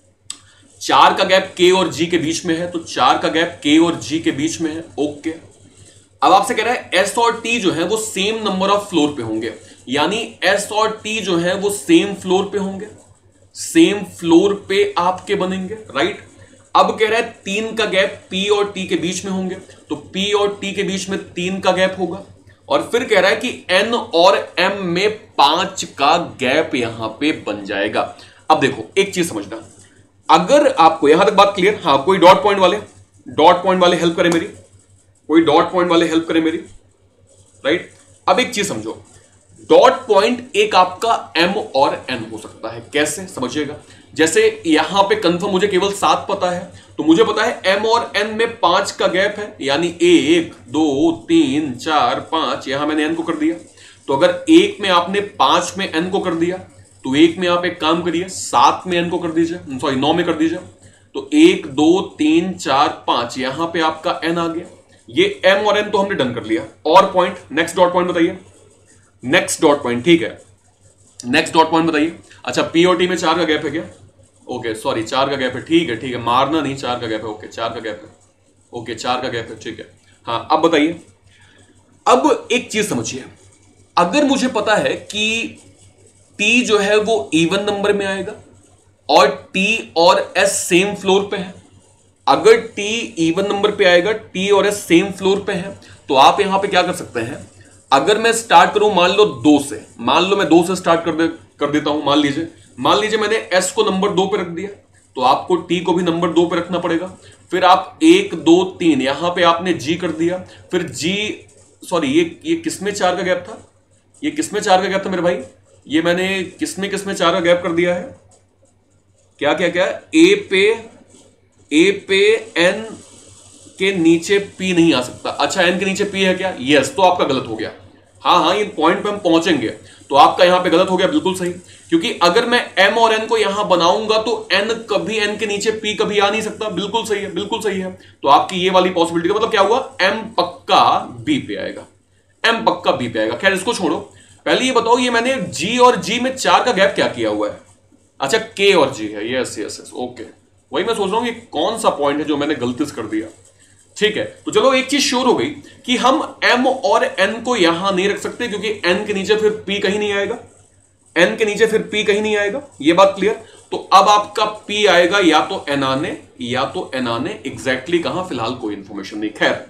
चार का गैप के और जी के बीच में है, तो चार का गैप के और जी के बीच में है, ओके। अब आपसे कह रहा है एस और टी जो है वो सेम नंबर ऑफ फ्लोर पे होंगे, यानी एस और टी जो है वो सेम फ्लोर पे होंगे, सेम फ्लोर पे आपके बनेंगे, राइट। अब कह रहा है तीन का गैप पी और टी के बीच में होंगे, तो पी और टी के बीच में तीन का गैप होगा, और फिर कह रहा है कि एन और एम में पांच का गैप यहां पे बन जाएगा। अब देखो एक चीज समझना, अगर आपको यहां तक बात क्लियर, हाँ कोई डॉट पॉइंट वाले डॉट पॉइंट वाले हेल्प करें मेरी, कोई डॉट पॉइंट वाले हेल्प करें मेरी, राइट। अब एक चीज समझो, डॉट पॉइंट एक आपका एम और एन हो सकता है, कैसे समझिएगा। जैसे यहां पे कंफर्म मुझे केवल सात पता है, तो मुझे पता है एम और एन में पांच का गैप है, यानी एक दो तीन चार पांच, यहां मैंने एन को कर दिया। तो अगर एक में आपने पांच में एन को कर दिया, तो एक में आप एक काम करिए, सात में एन को कर दीजिए, सॉरी नौ में कर दीजिए। तो एक दो तीन चार पांच, यहां पे आपका एन आ गया। ये एम और एन तो हमने डन कर लिया। और पॉइंट, नेक्स्ट डॉट पॉइंट बताइए, नेक्स्ट डॉट पॉइंट, ठीक है नेक्स्ट डॉट पॉइंट बताइए। अच्छा, पी और टी में चार का गैप है क्या, ओके सॉरी चार का गैप है, ठीक है ठीक है, मारना नहीं, चार का गैप है, ओके चार का गैप है, ओके चार का गैप है, ठीक है। हाँ अब बताइए, अब एक चीज समझिए, अगर मुझे पता है कि टी जो है वो इवन नंबर में आएगा और टी और एस सेम फ्लोर पे है, अगर टी इवन नंबर पे आएगा, टी और एस सेम फ्लोर पे है, तो आप यहां पे क्या कर सकते हैं, अगर मैं स्टार्ट करूं मान लो दो से, मान लो मैं दो से स्टार्ट कर दे कर देता हूं, मान लीजिए मान लीजिए मैंने एस को नंबर दो पे रख दिया, तो आपको टी को भी नंबर दो पे रखना पड़ेगा। फिर आप एक दो तीन, यहां पे आपने जी कर दिया, फिर जी सॉरी ये ये किसमें चार का गैप था, ये किसमें चार का गैप था मेरे भाई, ये मैंने किसमें किसमें चार का गैप कर दिया है, क्या क्या क्या, ए पे ए पे एन के नीचे पी नहीं आ सकता। अच्छा एन के नीचे पी है क्या, यस, तो आपका गलत हो गया। हाँ हाँ ये पॉइंट पे हम पहुंचेंगे, तो आपका यहां पे गलत हो गया, बिल्कुल सही। क्योंकि अगर मैं एम और एन को यहां बनाऊंगा तो एन कभी एन के नीचे पी कभी आ नहीं सकता, बिल्कुल सही है, बिल्कुल सही है। तो आपकी ये वाली पॉसिबिलिटी का मतलब क्या हुआ, एम पक्का बी पे आएगा, एम पक्का बी पे आएगा। खैर इसको छोड़ो, पहले ये बताओ ये मैंने जी और जी में चार का गैप क्या किया हुआ है, अच्छा के और जी है, यस यस यस ओके, वही मैं सोच रहा हूं कि कौन सा पॉइंट है जो मैंने गलती से कर दिया। ठीक है, तो चलो एक चीज श्योर हो गई कि हम m और n को यहां नहीं रख सकते, क्योंकि n के नीचे फिर p कहीं नहीं आएगा, n के नीचे फिर p कहीं नहीं आएगा, ये बात क्लियर। तो अब आपका p आएगा या तो n आने या तो n आने, एग्जैक्टली कहां फिलहाल कोई इंफॉर्मेशन नहीं। खैर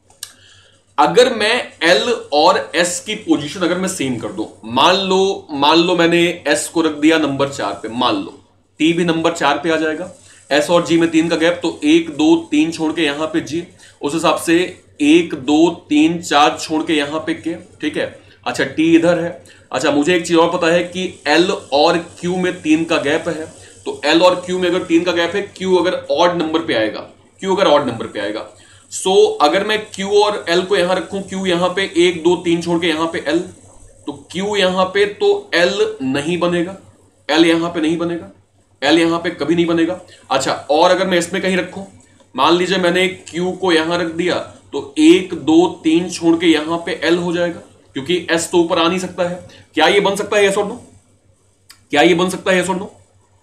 अगर मैं l और s की पोजीशन अगर मैं सेम कर दूं, मान लो मान लो मैंने s को रख दिया नंबर चार पे, मान लो t भी नंबर चार पे आ जाएगा, एस और जी में तीन का गैप, तो एक दो तीन छोड़ के यहां पे जी, उस हिसाब से एक दो तीन चार छोड़ के यहां पे के, ठीक है। अच्छा टी इधर है। अच्छा मुझे एक चीज और पता है कि एल और क्यू में तीन का गैप है, तो एल और क्यू में अगर तीन का गैप है, क्यू अगर ऑड नंबर पे आएगा, क्यू अगर ऑड नंबर पे आएगा, सो अगर मैं क्यू और एल को यहां रखूं, क्यू यहां पे एक दो तीन छोड़ के यहां पे एल, तो Q यहां पे तो L नहीं बनेगा, L यहां पे नहीं बनेगा, L यहां पे कभी नहीं बनेगा। अच्छा, और अगर मैं इसमें कहीं रखूं, मान लीजिए मैंने Q को यहां रख दिया तो एक दो तीन छोड़ के यहां पे L हो जाएगा, क्योंकि S तो ऊपर आ नहीं सकता है। क्या ये बन सकता है यस और नो? क्या ये बन सकता है यस और नो?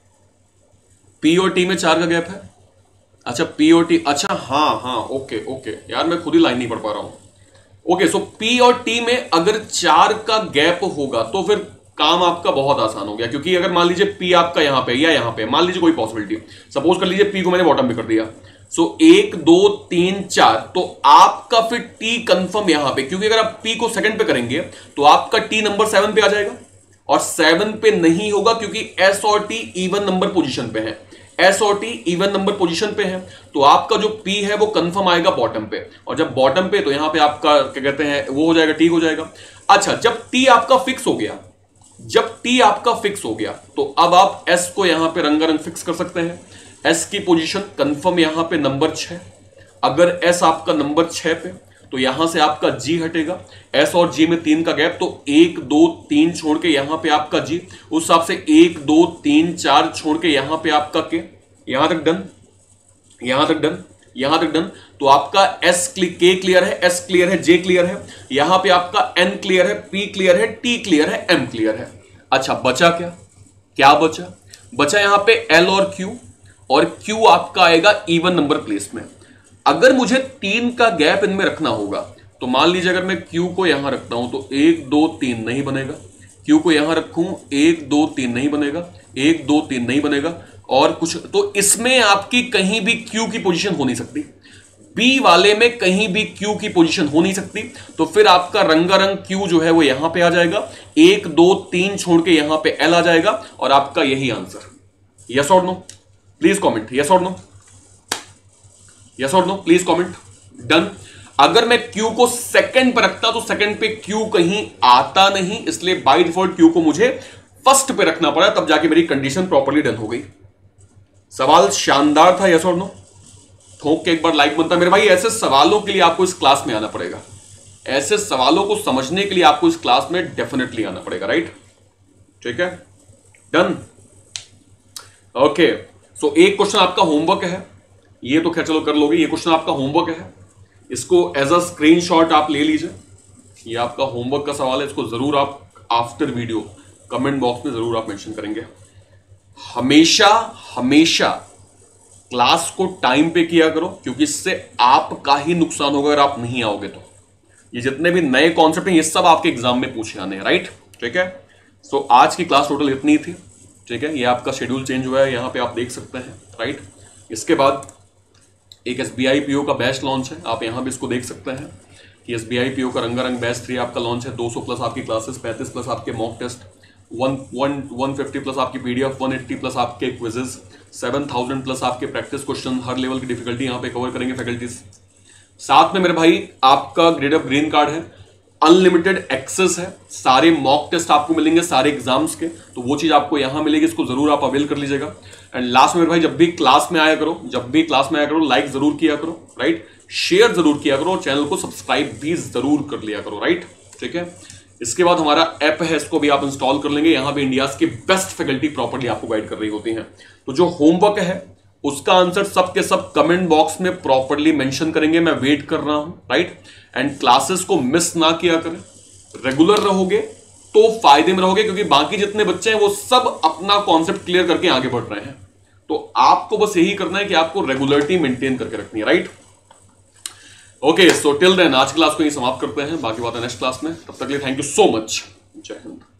P और T में चार का गैप है। अच्छा P और T, अच्छा हाँ हाँ ओके ओके यार मैं खुद ही लाइन नहीं पढ़ पा रहा हूं। ओके सो P और T में अगर चार का गैप होगा तो फिर काम आपका बहुत आसान हो गया, क्योंकि अगर मान लीजिए P आपका यहां पे या यहां पे, मान लीजिए कोई पॉसिबिलिटी, सपोज कर लीजिए P को मैंने बॉटम में कर दिया, सो एक दो तीन चार, तो आपका फिर T कंफर्म यहां पे, क्योंकि अगर आप P को सेकंड पे करेंगे तो आपका T नंबर सेवन पे आ जाएगा, और सेवन पे नहीं होगा क्योंकि S और T इवन नंबर पोजीशन पे है, S और T इवन नंबर पोजीशन पे है, तो आपका जो P है वो कंफर्म आएगा बॉटम पे, और जब बॉटम पे तो यहां पे आपका क्या कहते हैं वो हो जाएगा, T हो जाएगा। अच्छा, जब T आपका फिक्स हो गया, जब T आपका फिक्स हो गया तो अब आप S को यहां पे रंगारंग फिक्स कर सकते हैं। S की पोजीशन कंफर्म यहां पे नंबर छह, अगर S आपका नंबर छह पे तो यहां से आपका G हटेगा, S और G में तीन का गैप, तो एक दो तीन छोड़ के यहां पे आपका G, उस हिसाब से एक दो तीन चार छोड़ के यहां पे आपका K, यहां तक डन, यहां तक डन, यहां तक डन। तो आपका S K क्लियर है, S क्लियर है, J क्लियर है, यहां पे आपका N क्लियर है, P क्लियर है, T क्लियर है, M क्लियर है। अच्छा बचा क्या? क्या बचा? बचा यहां पे L और Q, और Q आपका आएगा इवन नंबर प्लेस में। अगर मुझे तीन का गैप इनमें रखना होगा तो मान लीजिए अगर मैं Q को यहां रखता हूं तो एक दो तीन नहीं बनेगा, Q को यहां रखूं एक दो तीन नहीं बनेगा, एक दो तीन नहीं बनेगा, और कुछ, तो इसमें आपकी कहीं भी Q की पोजीशन हो नहीं सकती, B वाले में कहीं भी Q की पोजीशन हो नहीं सकती, तो फिर आपका रंगारंग Q जो है वो यहां पे आ जाएगा, एक दो तीन छोड़ के यहां पे L आ जाएगा, और आपका यही आंसर। यस और नो? प्लीज कमेंट यस और नो, यस और नो प्लीज कमेंट। डन। अगर मैं Q को सेकंड पर रखता तो सेकंड पे Q कहीं आता नहीं, इसलिए बाय डिफॉल्ट Q को मुझे फर्स्ट पे रखना पड़ा, तब जाके मेरी कंडीशन प्रॉपर्ली डन हो गई। सवाल शानदार था, यस और नो? ठोक के एक बार लाइक बनता मेरे भाई। ऐसे सवालों के लिए आपको इस क्लास में आना पड़ेगा, ऐसे सवालों को समझने के लिए आपको इस क्लास में डेफिनेटली आना पड़ेगा, राइट? ठीक है, डन। ओके, सो एक क्वेश्चन आपका होमवर्क है, ये तो खैर चलो कर लोगे, ये क्वेश्चन आपका होमवर्क है, इसको एज अ स्क्रीनशॉट आप ले लीजिए, ये आपका होमवर्क का सवाल है, इसको जरूर आप आफ्टर वीडियो कमेंट बॉक्स में जरूर आप मेंशन करेंगे। हमेशा हमेशा क्लास को टाइम पे किया करो, क्योंकि इससे आपका ही नुकसान होगा अगर आप नहीं आओगे तो। ये जितने भी नए कॉन्सेप्ट हैं ये सब आपके एग्जाम में पूछे आने हैं, राइट? ठीक है, सो so, आज की क्लास टोटल इतनी थी। ठीक है, ये आपका शेड्यूल चेंज हुआ है, यहाँ पे आप देख सकते हैं, राइट? इसके बाद एक S B I P O का बैच लॉन्च है, आप यहाँ भी इसको देख सकते हैं कि S B I P O का रंगारंग बैच थ्री आपका लॉन्च है। दो सौ प्लस आपकी क्लासेस, पैंतीस प्लस आपके mock test, one one one fifty plus आपकी पीडीएफ, वन एट्टी प्लस आपके क्विजेस, सेवन थाउजेंड प्लस आपके प्रैक्टिस क्वेश्चन, हर लेवल की डिफिकल्टी यहाँ पे कवर करेंगे फैकल्टीज। साथ में मेरे भाई आपका ग्रेड अप ग्रीन कार्ड है, अनलिमिटेड एक्सेस है, सारे मॉक टेस्ट आपको मिलेंगे सारे एग्जाम्स के, तो वो चीज आपको यहां मिलेगी, इसको जरूर आप अवेल कर लीजिएगा। एंड लास्ट में मेरे भाई, जब भी क्लास में आया करो, जब भी क्लास में आया करो, लाइक जरूर किया करो, राइट? शेयर जरूर किया करो, चैनल को सब्सक्राइब भी जरूर कर लिया करो, राइट? ठीक है, इसके बाद हमारा ऐप है, इसको भी आप इंस्टॉल कर लेंगे, यहाँ पे इंडिया की बेस्ट फैकल्टी प्रॉपर्ली आपको गाइड कर रही होती है। तो जो होमवर्क है उसका आंसर सब के सब कमेंट बॉक्स में प्रॉपर्ली मेंशन करेंगे, मैं वेट कर रहा हूं, राइट? एंड क्लासेस को मिस ना किया करें, रेगुलर रहोगे तो फायदे में रहोगे, क्योंकि बाकी जितने बच्चे हैं वो सब अपना कॉन्सेप्ट क्लियर करके आगे बढ़ रहे हैं, तो आपको बस यही करना है कि आपको रेगुलरिटी मेंटेन करके रखनी है, right? Okay, so till then आज क्लास को ही समाप्त करते हैं, बाकी बात है नेक्स्ट क्लास में। तब तक के लिए थैंक यू सो मच, जय हिंद।